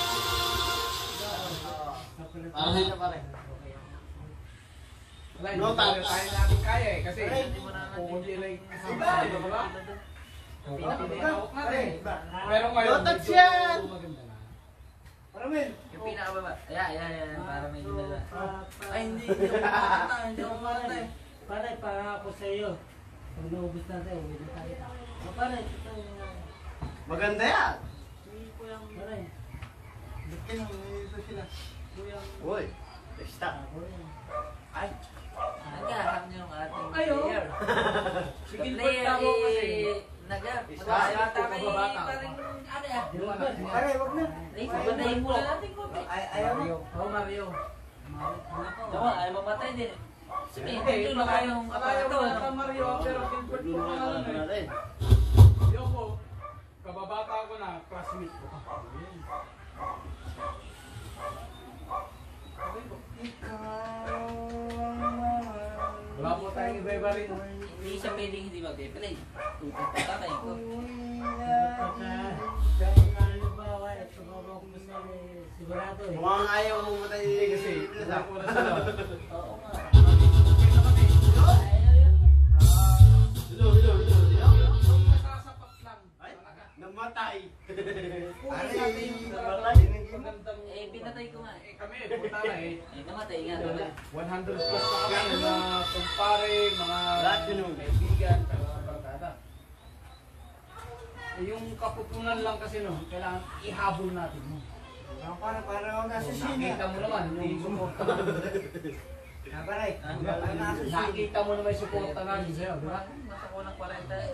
No, tayo natin kaya eh, kasi kung hindi lang kasama, di ba? Pinakahawak natin. Pero ngayon, No touch yan! maganda na. Maraming. yung pinakababa. Ayan, para may ginala. Ay, hindi ako makakanta, hindi ako makakanta eh. Pare, para ako sa iyo. Pag naubos natin, uwi na tayo. Pare, ito yung... Maganda yan. Pare, Ito sila. kuyang... Uy, stop. Ay, nagahang yung ating Ayo. player. Si The Gilbert player tawag kasi. Magkakita kay paring ano yan? Pare, wag na. Ay, pabatayin muna natin ko. Ayaw mo. Oh, Mario. Tama, ay mamatay din. Sige, Hindi, ito na kayong Ayaw aparato. mo na Mario, pero Gilbert ko pangalan eh. Yoko, kababata ko na, classmate ko. Wala po tayong iba-iba rin. Hindi siya pwedeng hindi mag-play. Tutututakayin ko. Halimbawa, ito babaw ko sa sigurado eh. Mukhang ayaw mo matay. Hindi kasi, wala ko na sila. Oo nga. Masasapat lang. Talaga. Namatay. Pare natin yung magandang... Eh, pinatay ko nga eh. Kami, punta na eh. Eh, namatay nga. Wala. 100 plus na kami, mga kumpare, mga Lahat yun. kaibigan, mga barkada. Eh, yung kaputunan lang kasi no, kailangan ihabol natin mo. Para ako nasa Nakita mo naman, hindi suporta Pare, Nakita mo naman yung suporta namin sa'yo, di ba? Nasa ko ng 40 eh.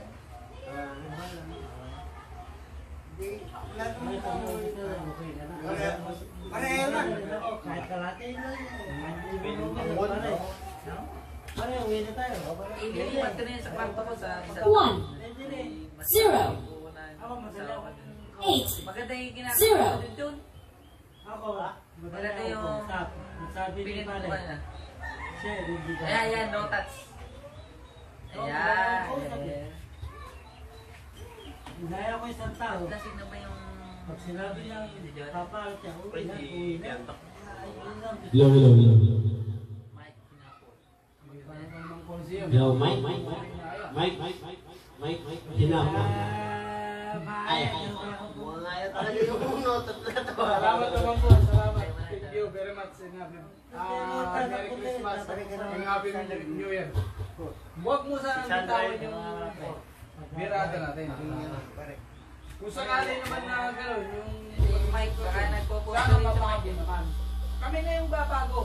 lahat Ay, pag naubos na, okay ka na. Pareho na. Kahit kalate na pare. Pare, uwi na tayo. Ililipat ko na yun sa kwarto ko sa isa. 1, 0, Ako, madali ako. 8, Maganda yung ginagawa Zero. ko din doon. Ako, madali Maganda ako. yung Sabi ni pinit mo pare. ba niya? Siya, hindi ka. Ayan, no touch. Ayan. Inaya ko isang tao. Lasing na ba yung... Pag sinabi niya, papalit siya, uwi na, uwi na. Yo, yo, yo. Mike, pinapol. Ang Coliseum. Yo, Mike. Hinapon. Ay, Mukhang ayaw talaga yung notot na to. Salamat naman po, salamat. Thank you very much. Merry Christmas and Happy New Year. Huwag mo sana bitawan yung birada natin. Kung sakali naman na gano'n, yung Mike, baka nagpo-post sana na rin sa mapakagin naman. Kami na yung babago.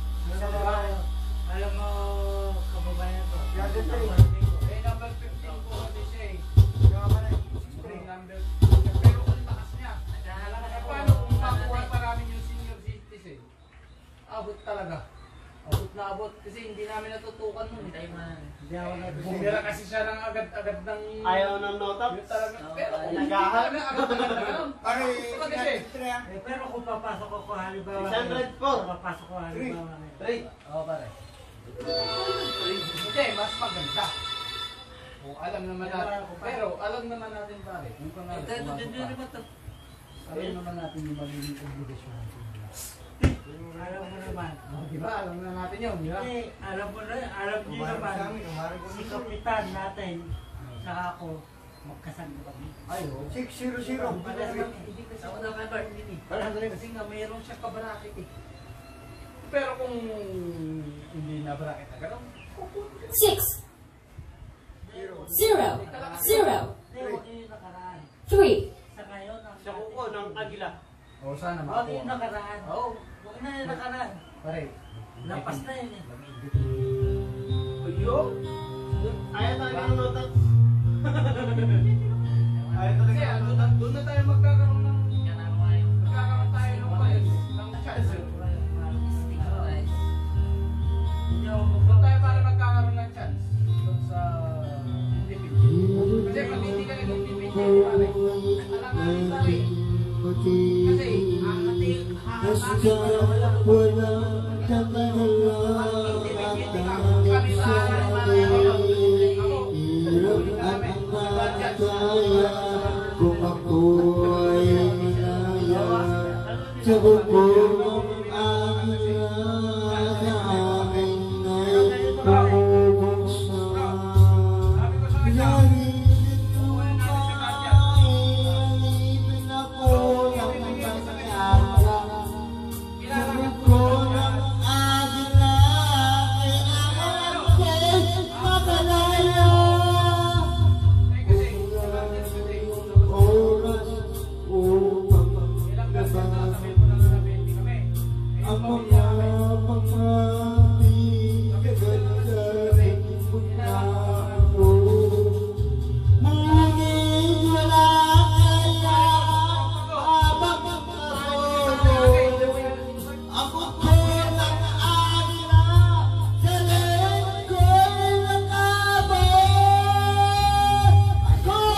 alam mo, kababayan ko. Eh, number 15 po kasi siya eh. Spring number. Pero ang takas niya. Eh, paano kung makuha pa namin yung senior citizen? Abot talaga. Abot na abot. Kasi hindi namin natutukan nun. Tayo man. Hindi ako natin. Bumira kasi siya ng agad-agad ng... Ayaw ng notot. Yun talaga. Pero kung Nagahan. talaga agad-agad na ganun. Pare, Gusto kasi. Eh, pero kung papasok ako halimbawa. 604. Papasok ko halimbawa. Oo, pare. Hindi, mas maganda. O, alam naman natin. Pero alam naman natin pare. Yung pangalan. Ito, ito, ito, ito, ito. Alam naman natin yung magiging obligasyon natin. Alam mo naman. Oh, di ba? Alam na natin yun, di ba? Eh, alam niyo naman, si kapitan natin, saka ako, magkasama kami. Ay, oh. 600. Wala naman, hindi kasi ako naman, kasi nga mayroon siya kabarakit eh. Pero kung hindi na bracket na gano'n, 6 0 0 Hindi, huwag yung nakaraan. 3 Sa ngayon, ang Sa kuko ng agila. o sana Huwag makakuha. yung nakaraan. Oo, huwag na yung nakaraan. Pare, Lapas na yun eh. Ayo. Ayaw talaga ng notat. Ayaw kasi talaga ng doon notat. doon na tayo magkakaroon ng magkakaroon tayo ng bias, ng chance. Doon tayo para magkakaroon ng chance doon sa independent. Kasi pag hindi ka nag-independent, pare, alanganin tayo eh. Kasi Kung ako ay malaya sa bubong ang aking ay pumuksan. Narinig ko ba'y ang ibig ako ng pagkakala sa bubong ng agila ay ang aking makalaya. Oras upang nabati ang mga pinagagaling mo na ako. Ngunit wala kaya habang ako ko ng agila sa lengko'y nakabot. Ako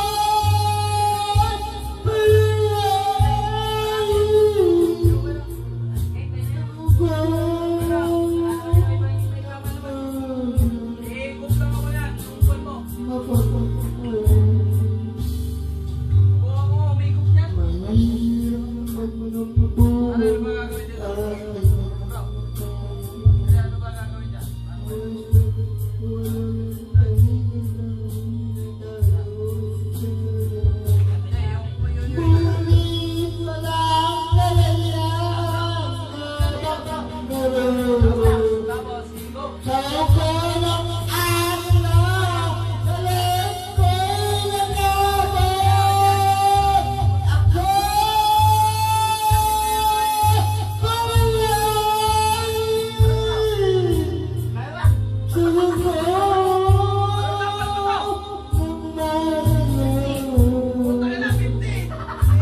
i-cook lang ako yan, tungkol mo. Buka mo, umikop niyan. Ano ba gagawin dito? Ano ba gagawin dyan? Tapos, go! Punta ka na, 50!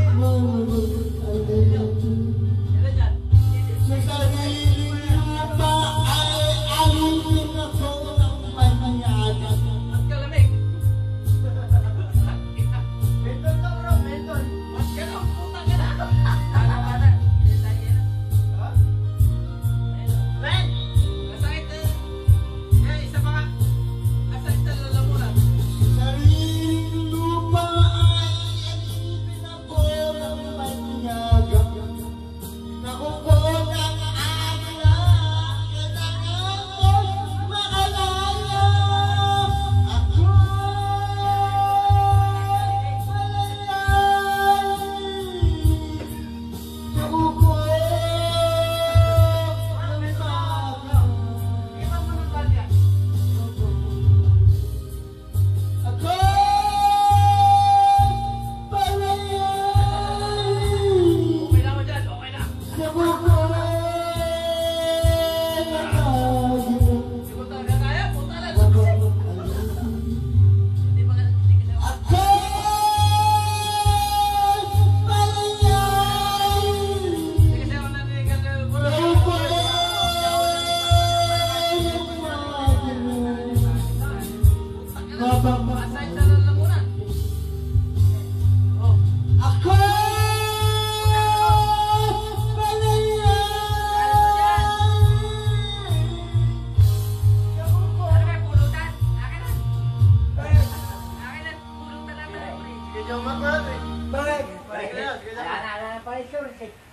Ilan yan? Sa sarili mo ba ay alipin ako ng panayagan? At kalamig. Mental ka bro, mental. Mas ka na, puta ka na. Ano ka na? Ilan tayo yan? Ha? Masakit eh. Yan, isa pa nga.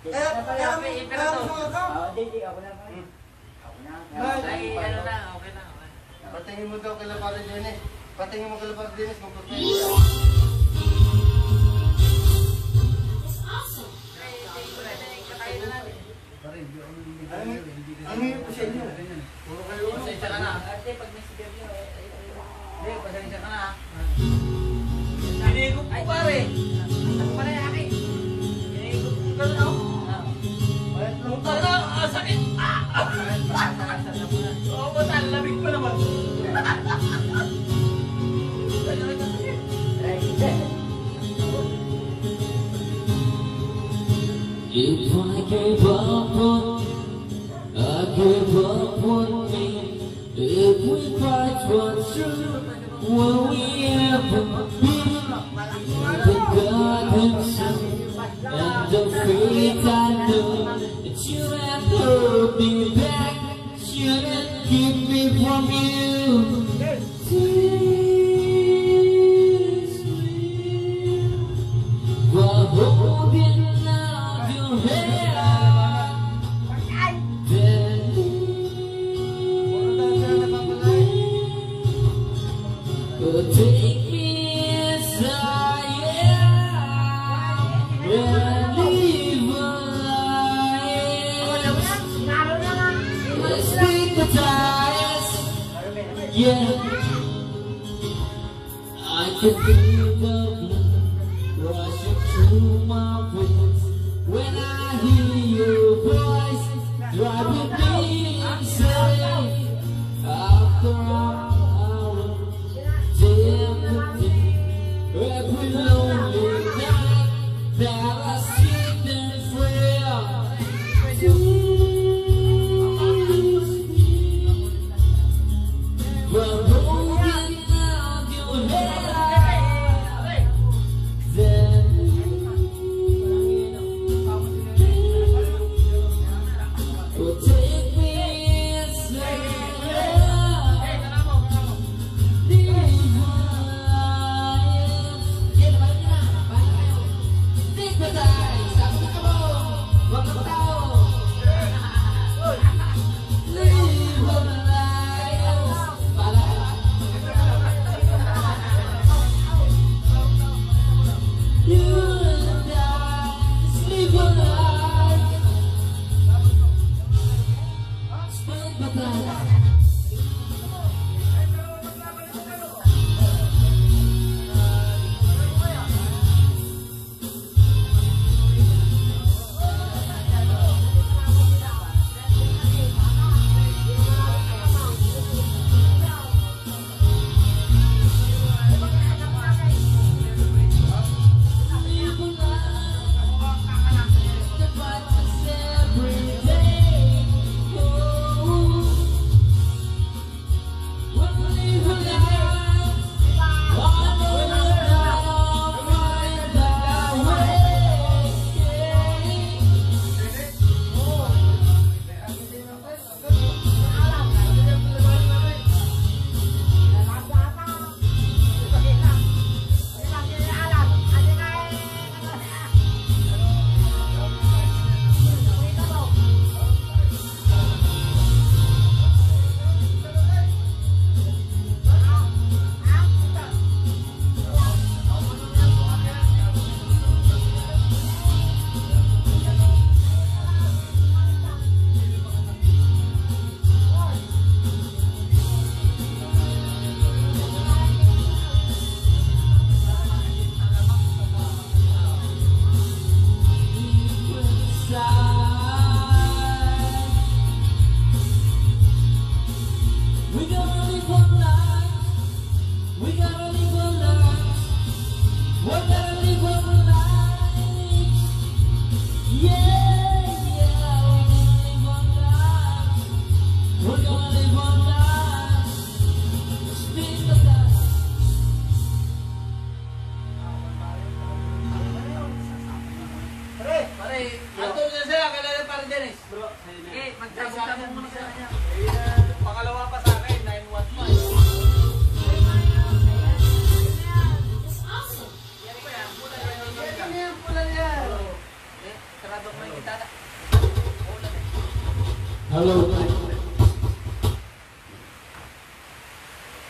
Hindi, ako na. Ay, ano na, okay na. Patingin mo daw kay Lapare Dennis. Patingin mo kay Lapare Dennis kung pwede. It's awesome. Ano yung po sa inyo? Puro kayo. Pasensya ka na. Ate, pag may sigaw nyo, hindi, pasensya ka na. Hinigop ko pare. Ang pare, aki. Hinigop ko ka na. Puta na, sakit. Oo, puta, lamig pa naman. If I gave up on, I gave up on me. If we fight what's true, will we ever be? The God himself and the faith I know that you have held me back, shouldn't keep me from you. Tease me while holding out your hand. Then take me as I am and leave alive. Let's stigmatize. Yeah, I can feel the blood rushing through my veins when I hear your voice driving me insane. After hour, every lonely night that I sit and frail. From holding out your hand.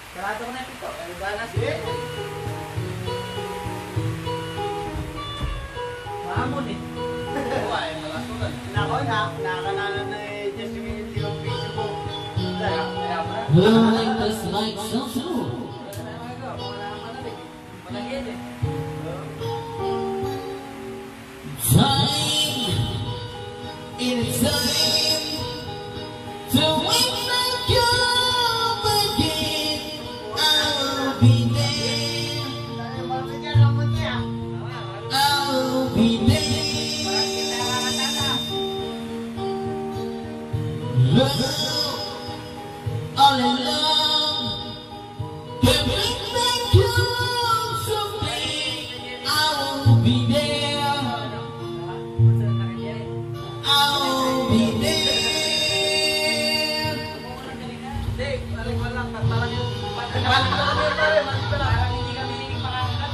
Sarado ko na yung pito. Ano ba na si Mahamon eh. Buhay, malasunan. Nako, nakakananan na just yung Facebook. Kaya ba? Like this, like so true. Wala na magawa. Wala na manalig. Malagyan eh. Time, it's time to win back up again. I'll be there. I'll be there. Love, all alone. Can bring back up someday. I'll be there. I'll be there. Hindi, walang parang yung parang hindi kami makakakat.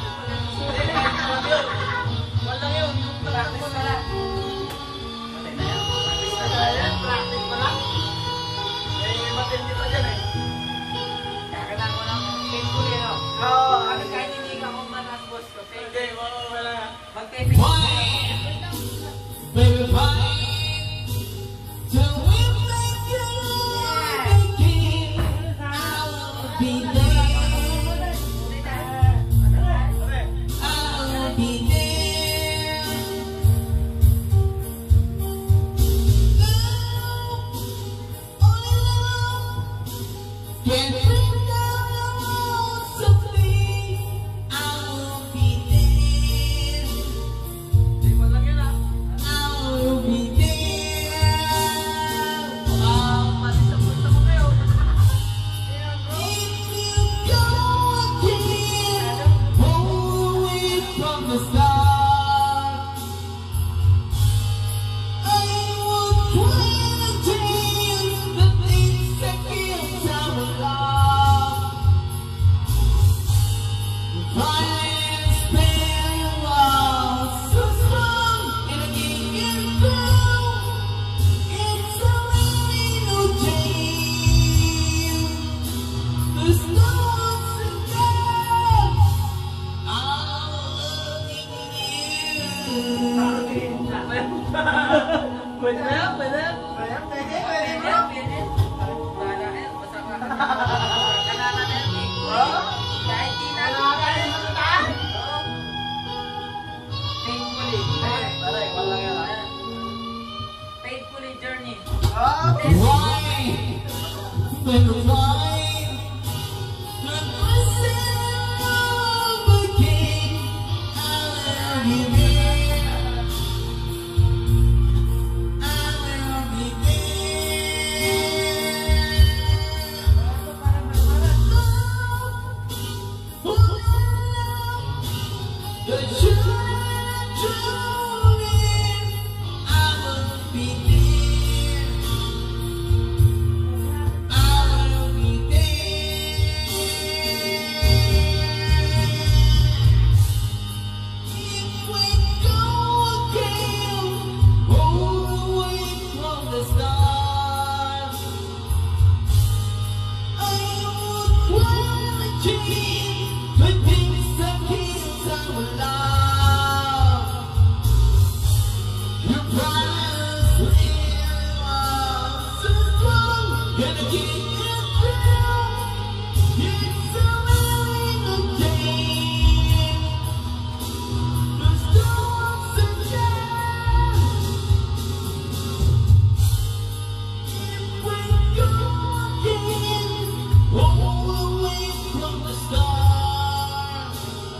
Walang yun. Practice pa lang. Matay na yan. Practice pa lang. Practice pa lang. Eh, matindi pa dyan eh. Kakanan ko ng painful yun o. Oo. Kahit hindi ka kung manas boss ko. Hindi, wala. Mag-taping. Baby, why? To win back up again, I'll be there. I'll be there. All alone, can't bring down the walls of me. I'll be there. Walang yun ah. I'll be there. Matisapot mo kayo. If you go again, hold away from the start. I won't try to change the things that gives our love. Violence spell was so strong in a getting through. It's a really no change. There's no one to love. I'm loving you. Pwede na yan, pwede yan. Pwede yan, pwede yan. Wala na yan, basta ka. Kananan na yan, kahit di na Painfully. Taray, walang yan ah. Painfully journey. Why? Baby, why? Let myself again. I'll be there. I'll be there. The truth, I will be there. I'll be there. If we go again, all the way from the start, I would wanna change the things that gives our love. Your promise was so strong, gonna keep it true. It's a really no change. The storms and jams. If we go again, all the way from the start,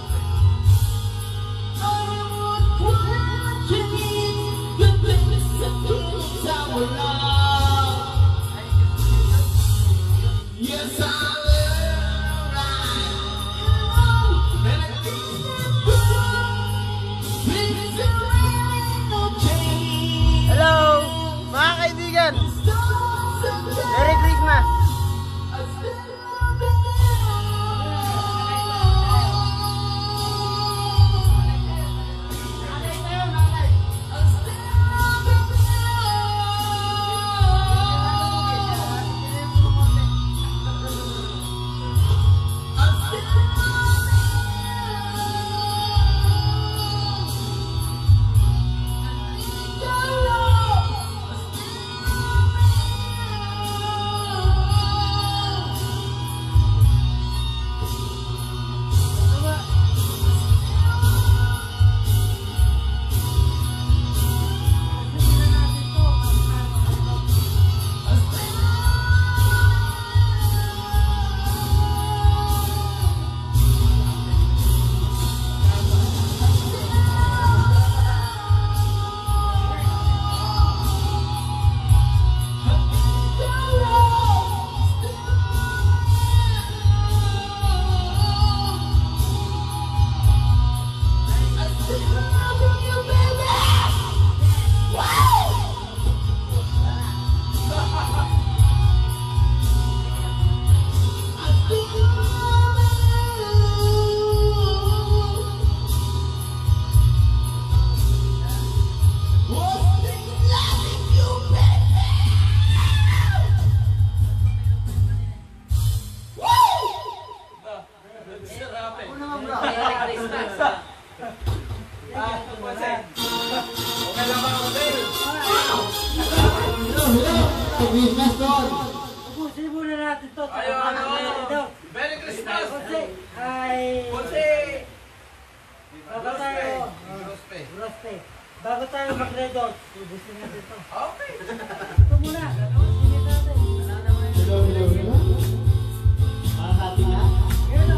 I would wanna change the things that gives our love. Yes, I will. George. Gusto natin ito. Okay. Ito muna. Sige natin. Hello, hello, hello. Happy na? Hello.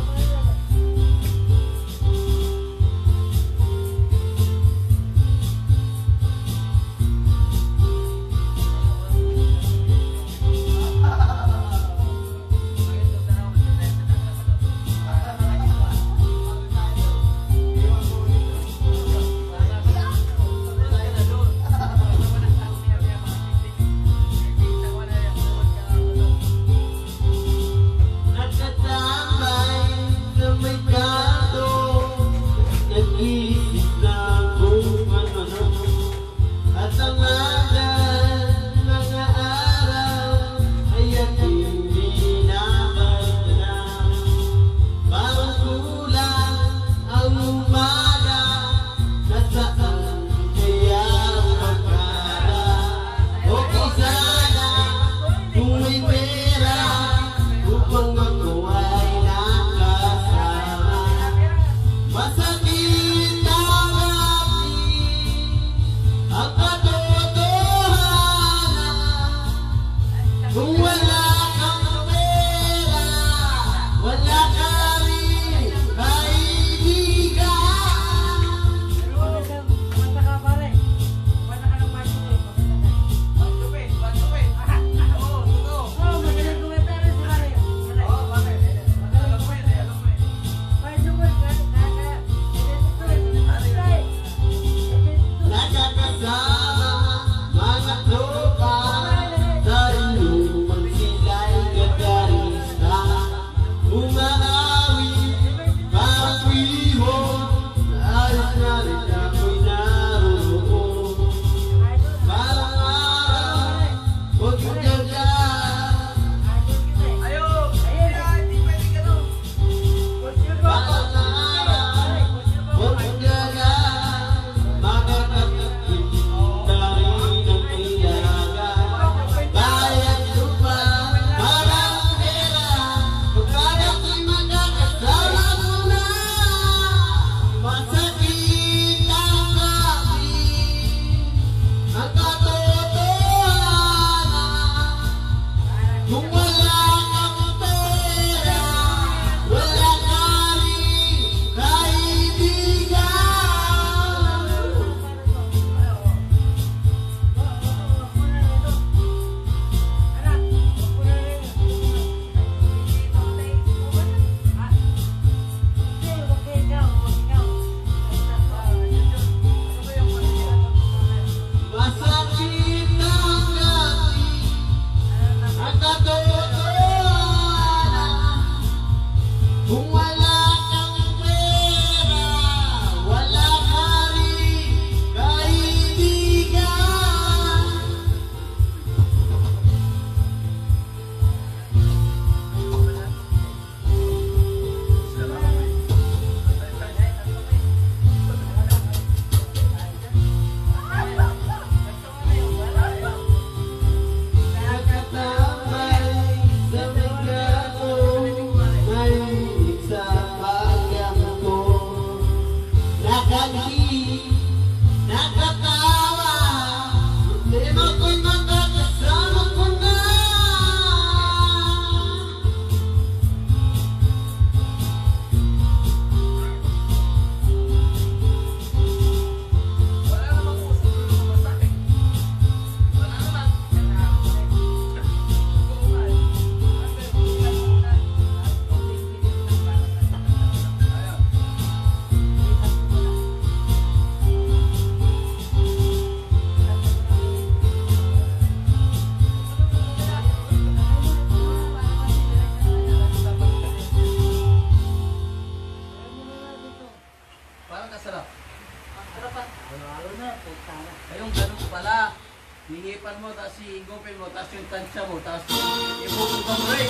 hihipan mo, tapos higupin mo, tapos yung tansya mo, tapos ipupunta mo rin.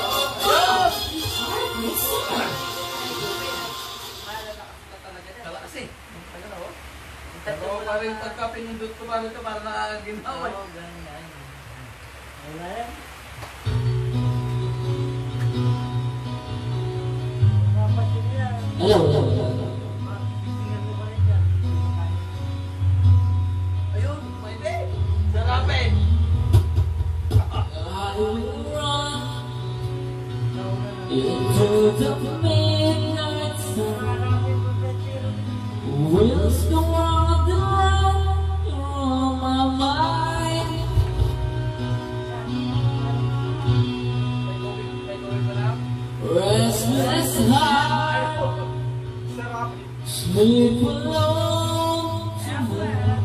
Kala kasi. Pero pa rin pagka pinindot ko ba ito para nakaginawa. Oo, ganyan. Wala yan. Dapat yun yan. Hello. Tingnan mo pa rin dyan. into the midnight sun. Wheels go round and round through my mind. Restless heart, sleep alone tonight.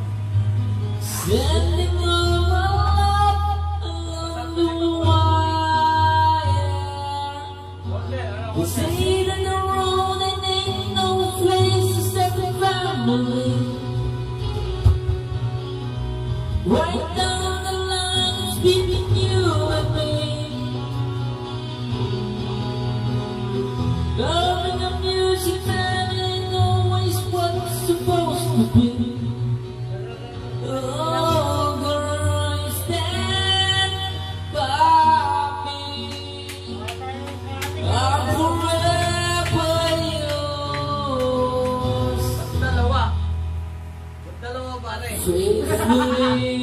Sending all my love along the wire. They say that the road ain't no place to set the family. Right down the line between you and me. Loving the music that ain't always what's supposed to be. Oh, girl, stand by me. I'm forever yours. Dalawa pare. Faithfully.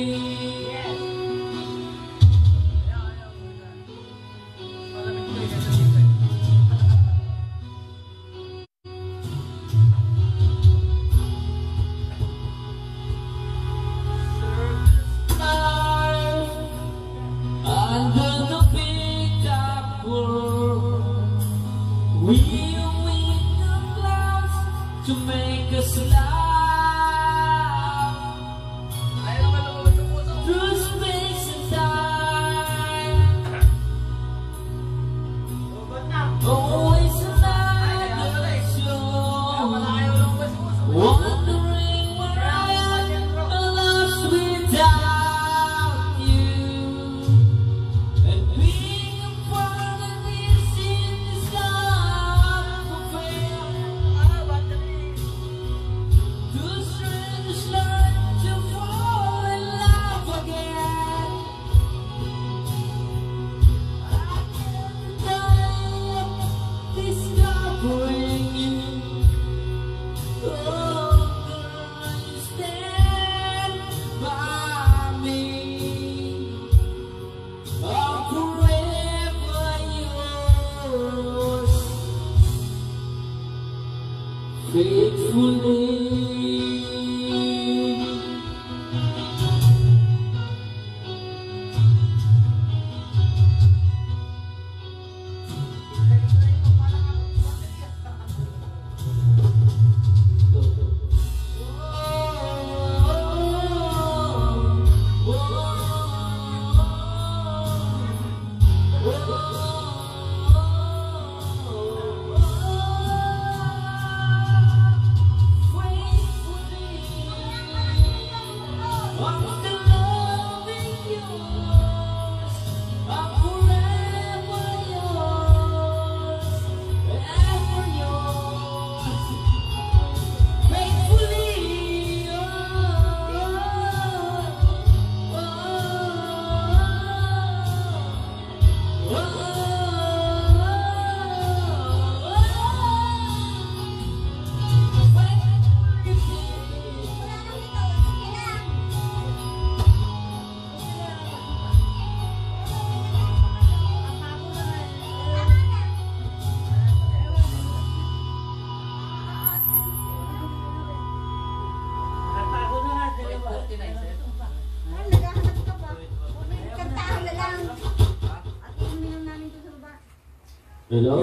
Under the big apple, we'll win the clouds to make us laugh through space and time. Always another show, wondering where I am, lost without you. And being a part of this in this love affair. Two strangers learn to fall in love again. I can't deny discovering you. Oh, girl, you stand by me. I'm forever yours, faithfully. Hello?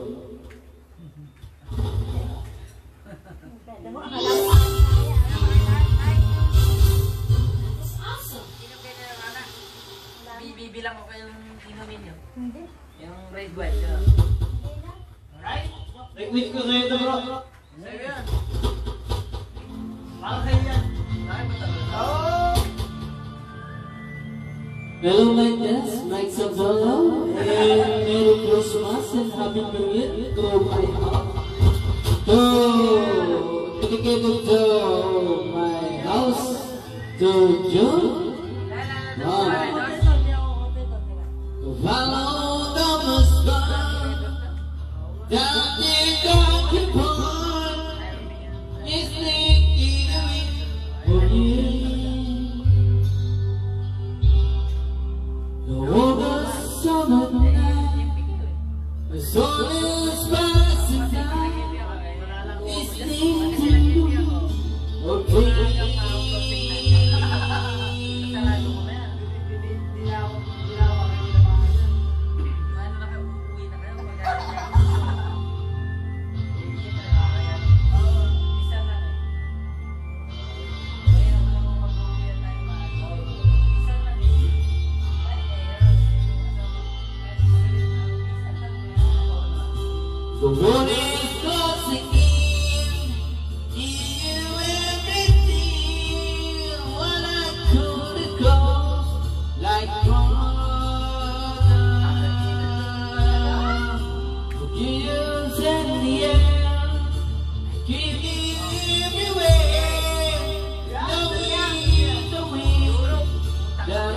Bibilang ko kayong inumin nyo. Hindi. Yung red white. Alright? Request ko sa'yo ito, bro. Sa'yo yan. Para sa'yo yan. Hello, my guests, Mike Sabolo, and Merry Christmas and Happy New Year to my dedicated to my house, to June, to follow the Mustang, down the Donkey Pond, is thinking for you. The summer night, As long as passing time is leading okay. The one is closing in, give you everything, what I could go, like brother, forgives in the air, give you everywhere, love is the wind, that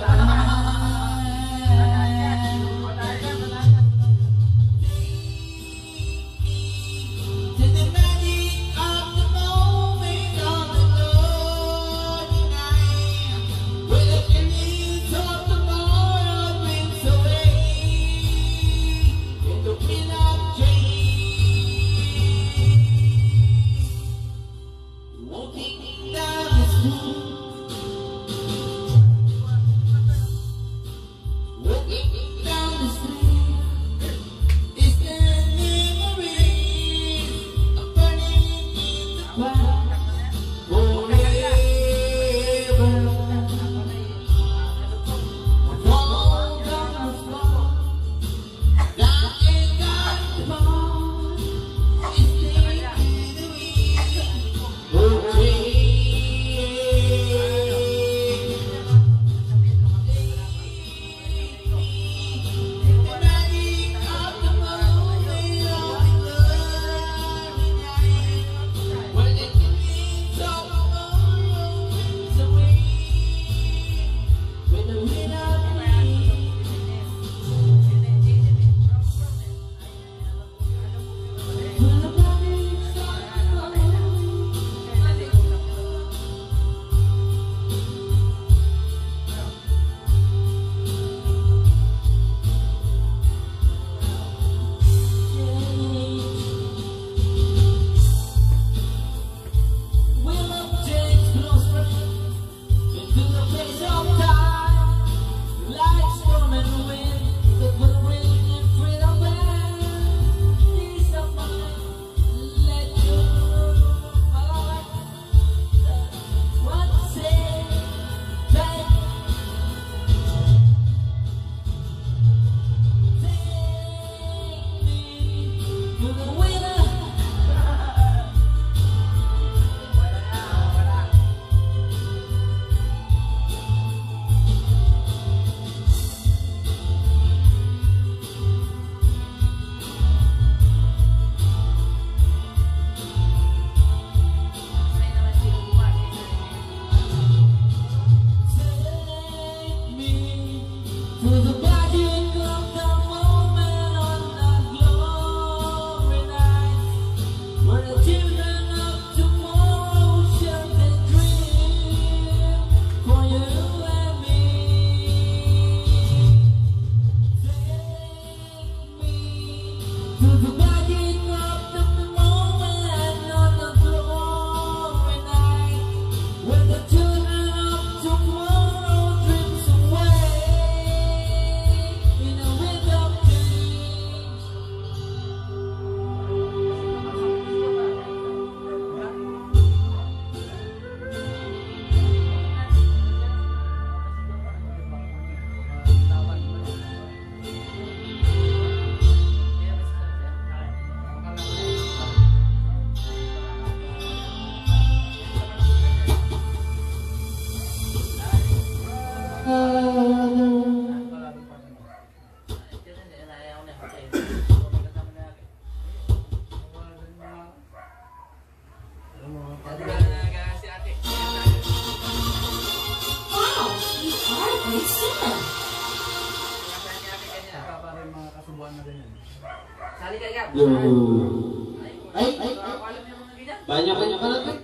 Banyak banget nih.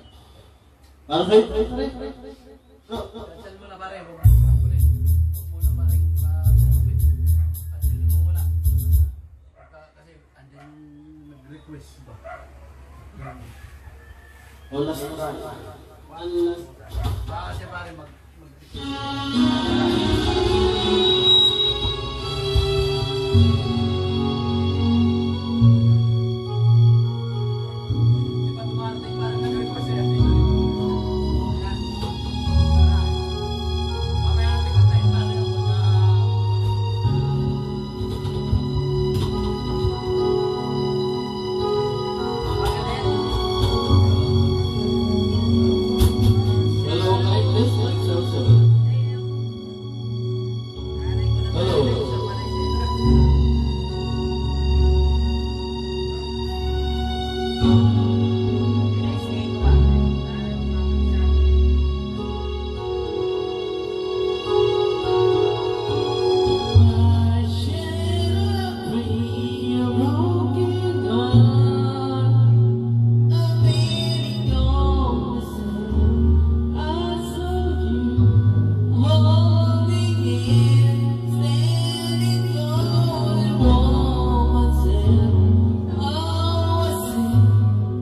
Parah. Cancel muna pare. Muna pare. Kasi nag-request ba? One last try. One last Kasi pare Di ba tumarating parang nag-request siya? Mamaya natin kontakin paano yung Hello, mic test, mic sensor. Hello. I share a broken heart, a beating on the sun. I saw you holding it, standing tall and warm. I said, oh, I see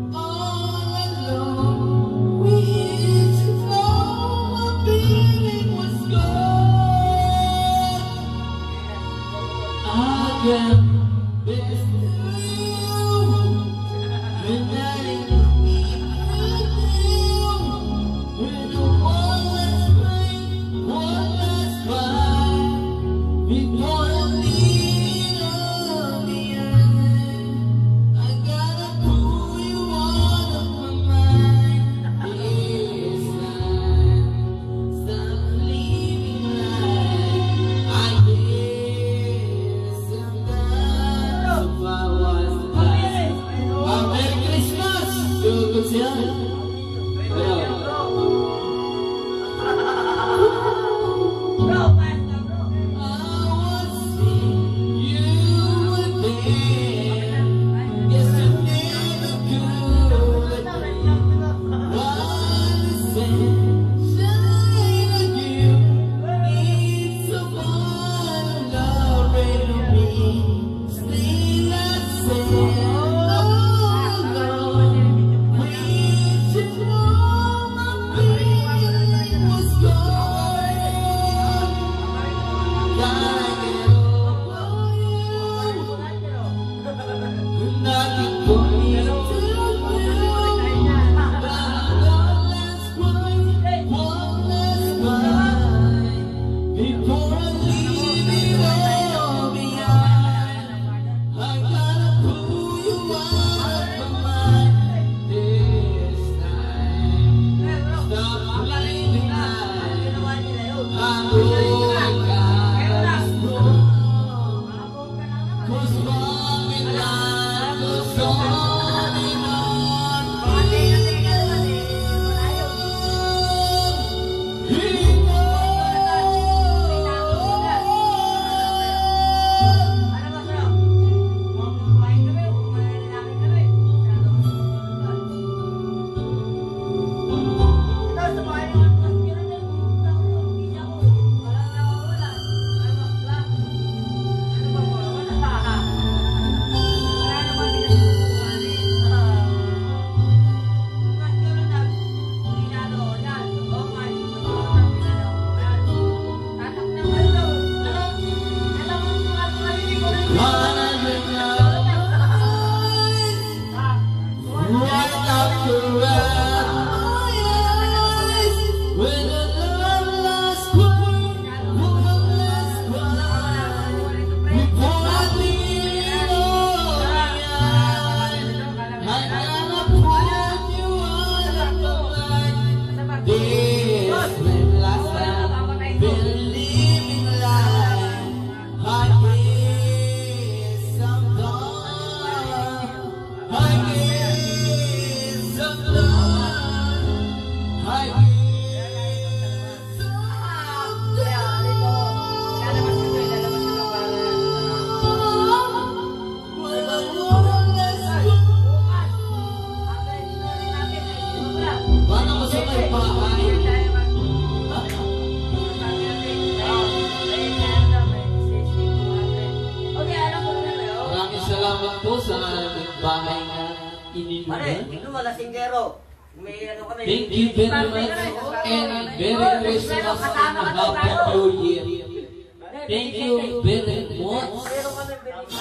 sa aming bahay na ininuman. Tignan mo, lasinggero. May ano kami. Thank you very much and Merry Christmas and Happy New Year. Thank you very much. Meron kami bilis.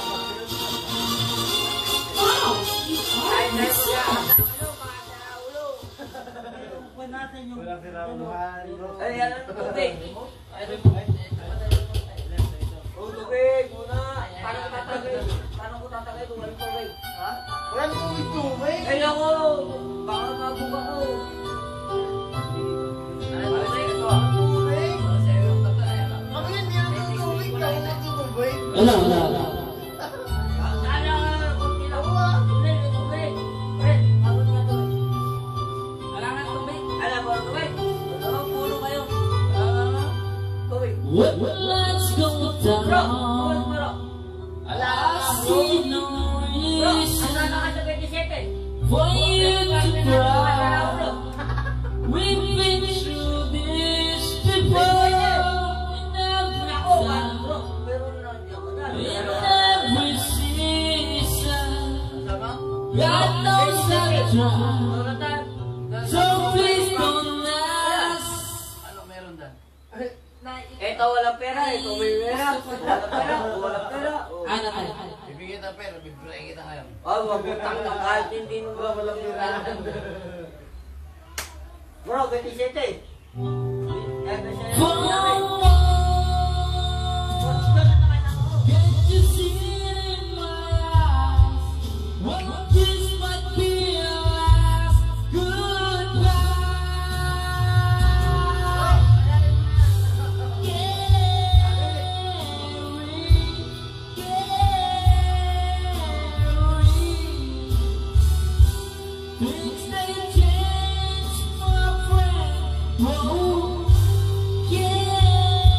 Wow, you are good stuff. Kuha natin yung... Walang sirauluhan, bro. Ay, ano yung tubig? Tubig muna. Paano ko tatagay kung walang tubig? Ha? Walang tubig. Ay, ako! Baka mabuka ko. Ano tubig? Ito ah. Tubig? Sa'yo yung tatay. Kami yan, hindi naman tubig. Kami na tubig. Wala. Sana, kunti lang. Tubig, tubig. Fred, abot nga tubig. Wala nga tubig. Alam mo, tubig. Puno kayo. Tubig. Let's go Bro, down. bro. I see no Bro, reason ano na ka sa 27? for you to cry. We've been through this before in every time, in every season. God knows I've tried, so please don't ask. Ano meron dyan? Ito walang pera, ito may pera. Walang pera. Ano? Bibigyan kita pera, bibigyan kita ngayon. Oh, mabutang na kahit hindi mo ba walang pera. Bro, 27. For can't you see it in my eyes? What this might be our last goodbye. Things they change, my friend. Whoa, yeah.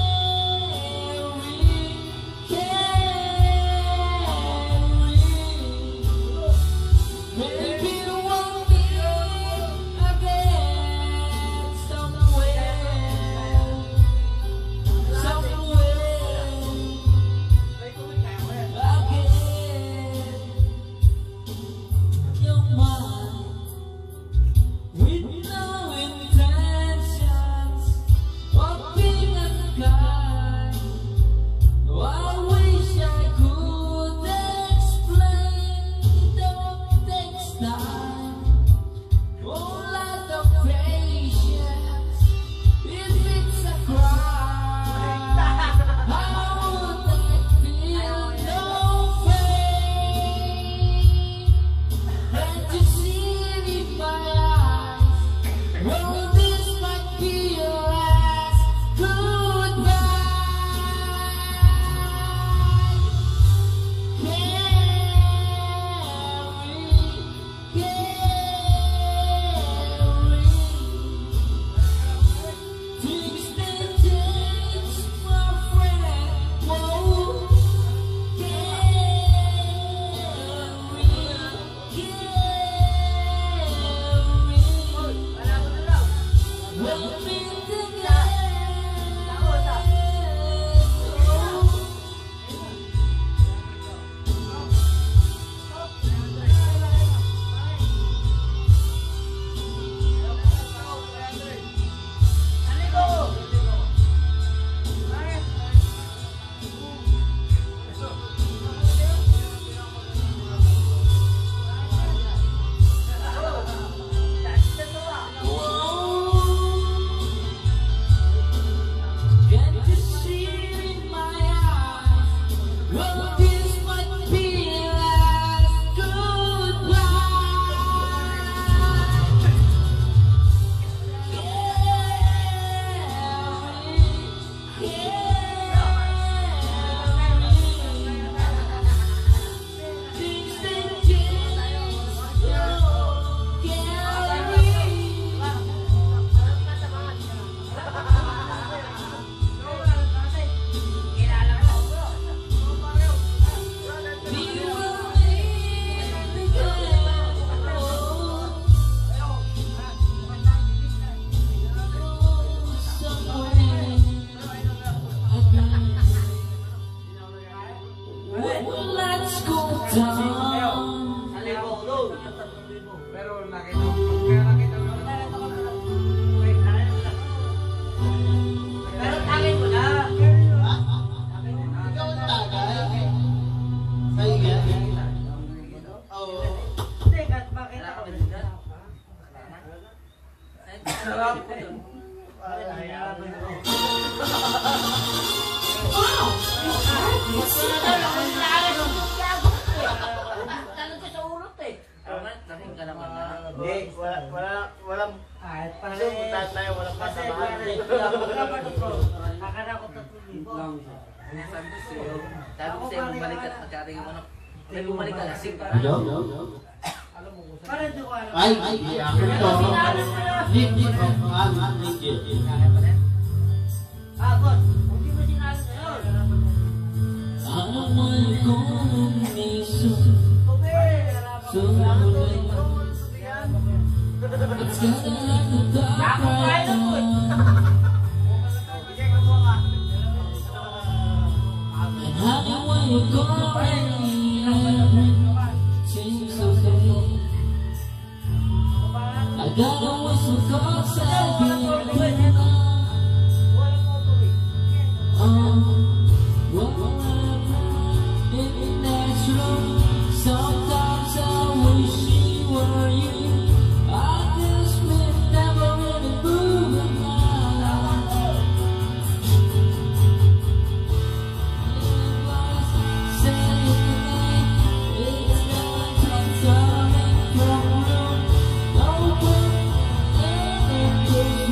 Sarap po dun. Pare, nilalaban ko. Wow! You are a great singer. Talag ka sa ulot eh. Lasing ka naman na. Hindi, walang Kahit pare, Kasi puntahan tayo, walang kasi kasamahan. pare, akala ko 3,000. Sabi ko sa'yo, bumalik ka at kaya mo na. May bumalik ka, lasing ka. Pare, hindi ko alam. Ay, akin to. Hindi ko alam. Boss, hindi mo sinabi ngayon. Ano may compromiso sa huli. It's gotta like the dark right now. And honey, when you're going, everything's okay. I got a whistle cause I've been waiting on. It's natural. Sometimes I wish it were you. I just never really moving now. It's nothing coming from you. Open and just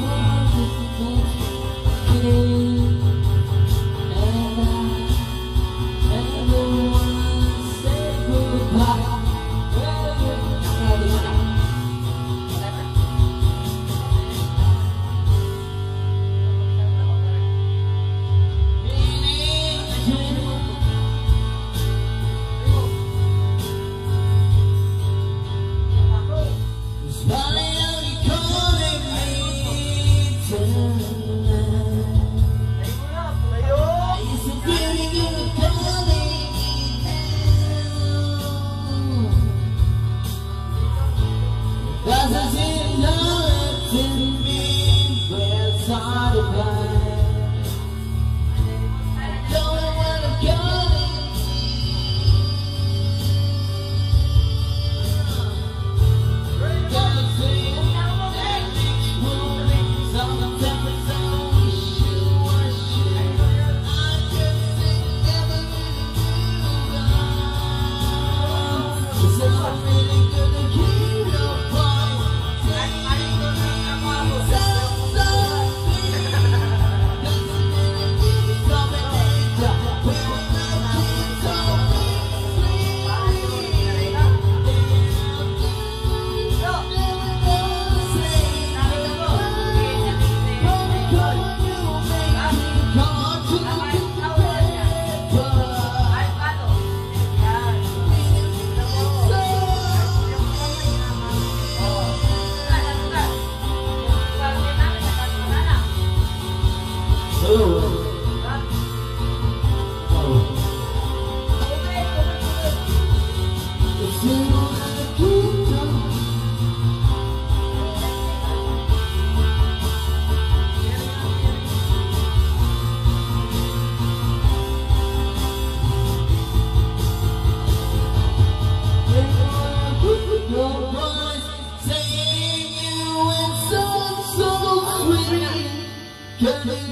Can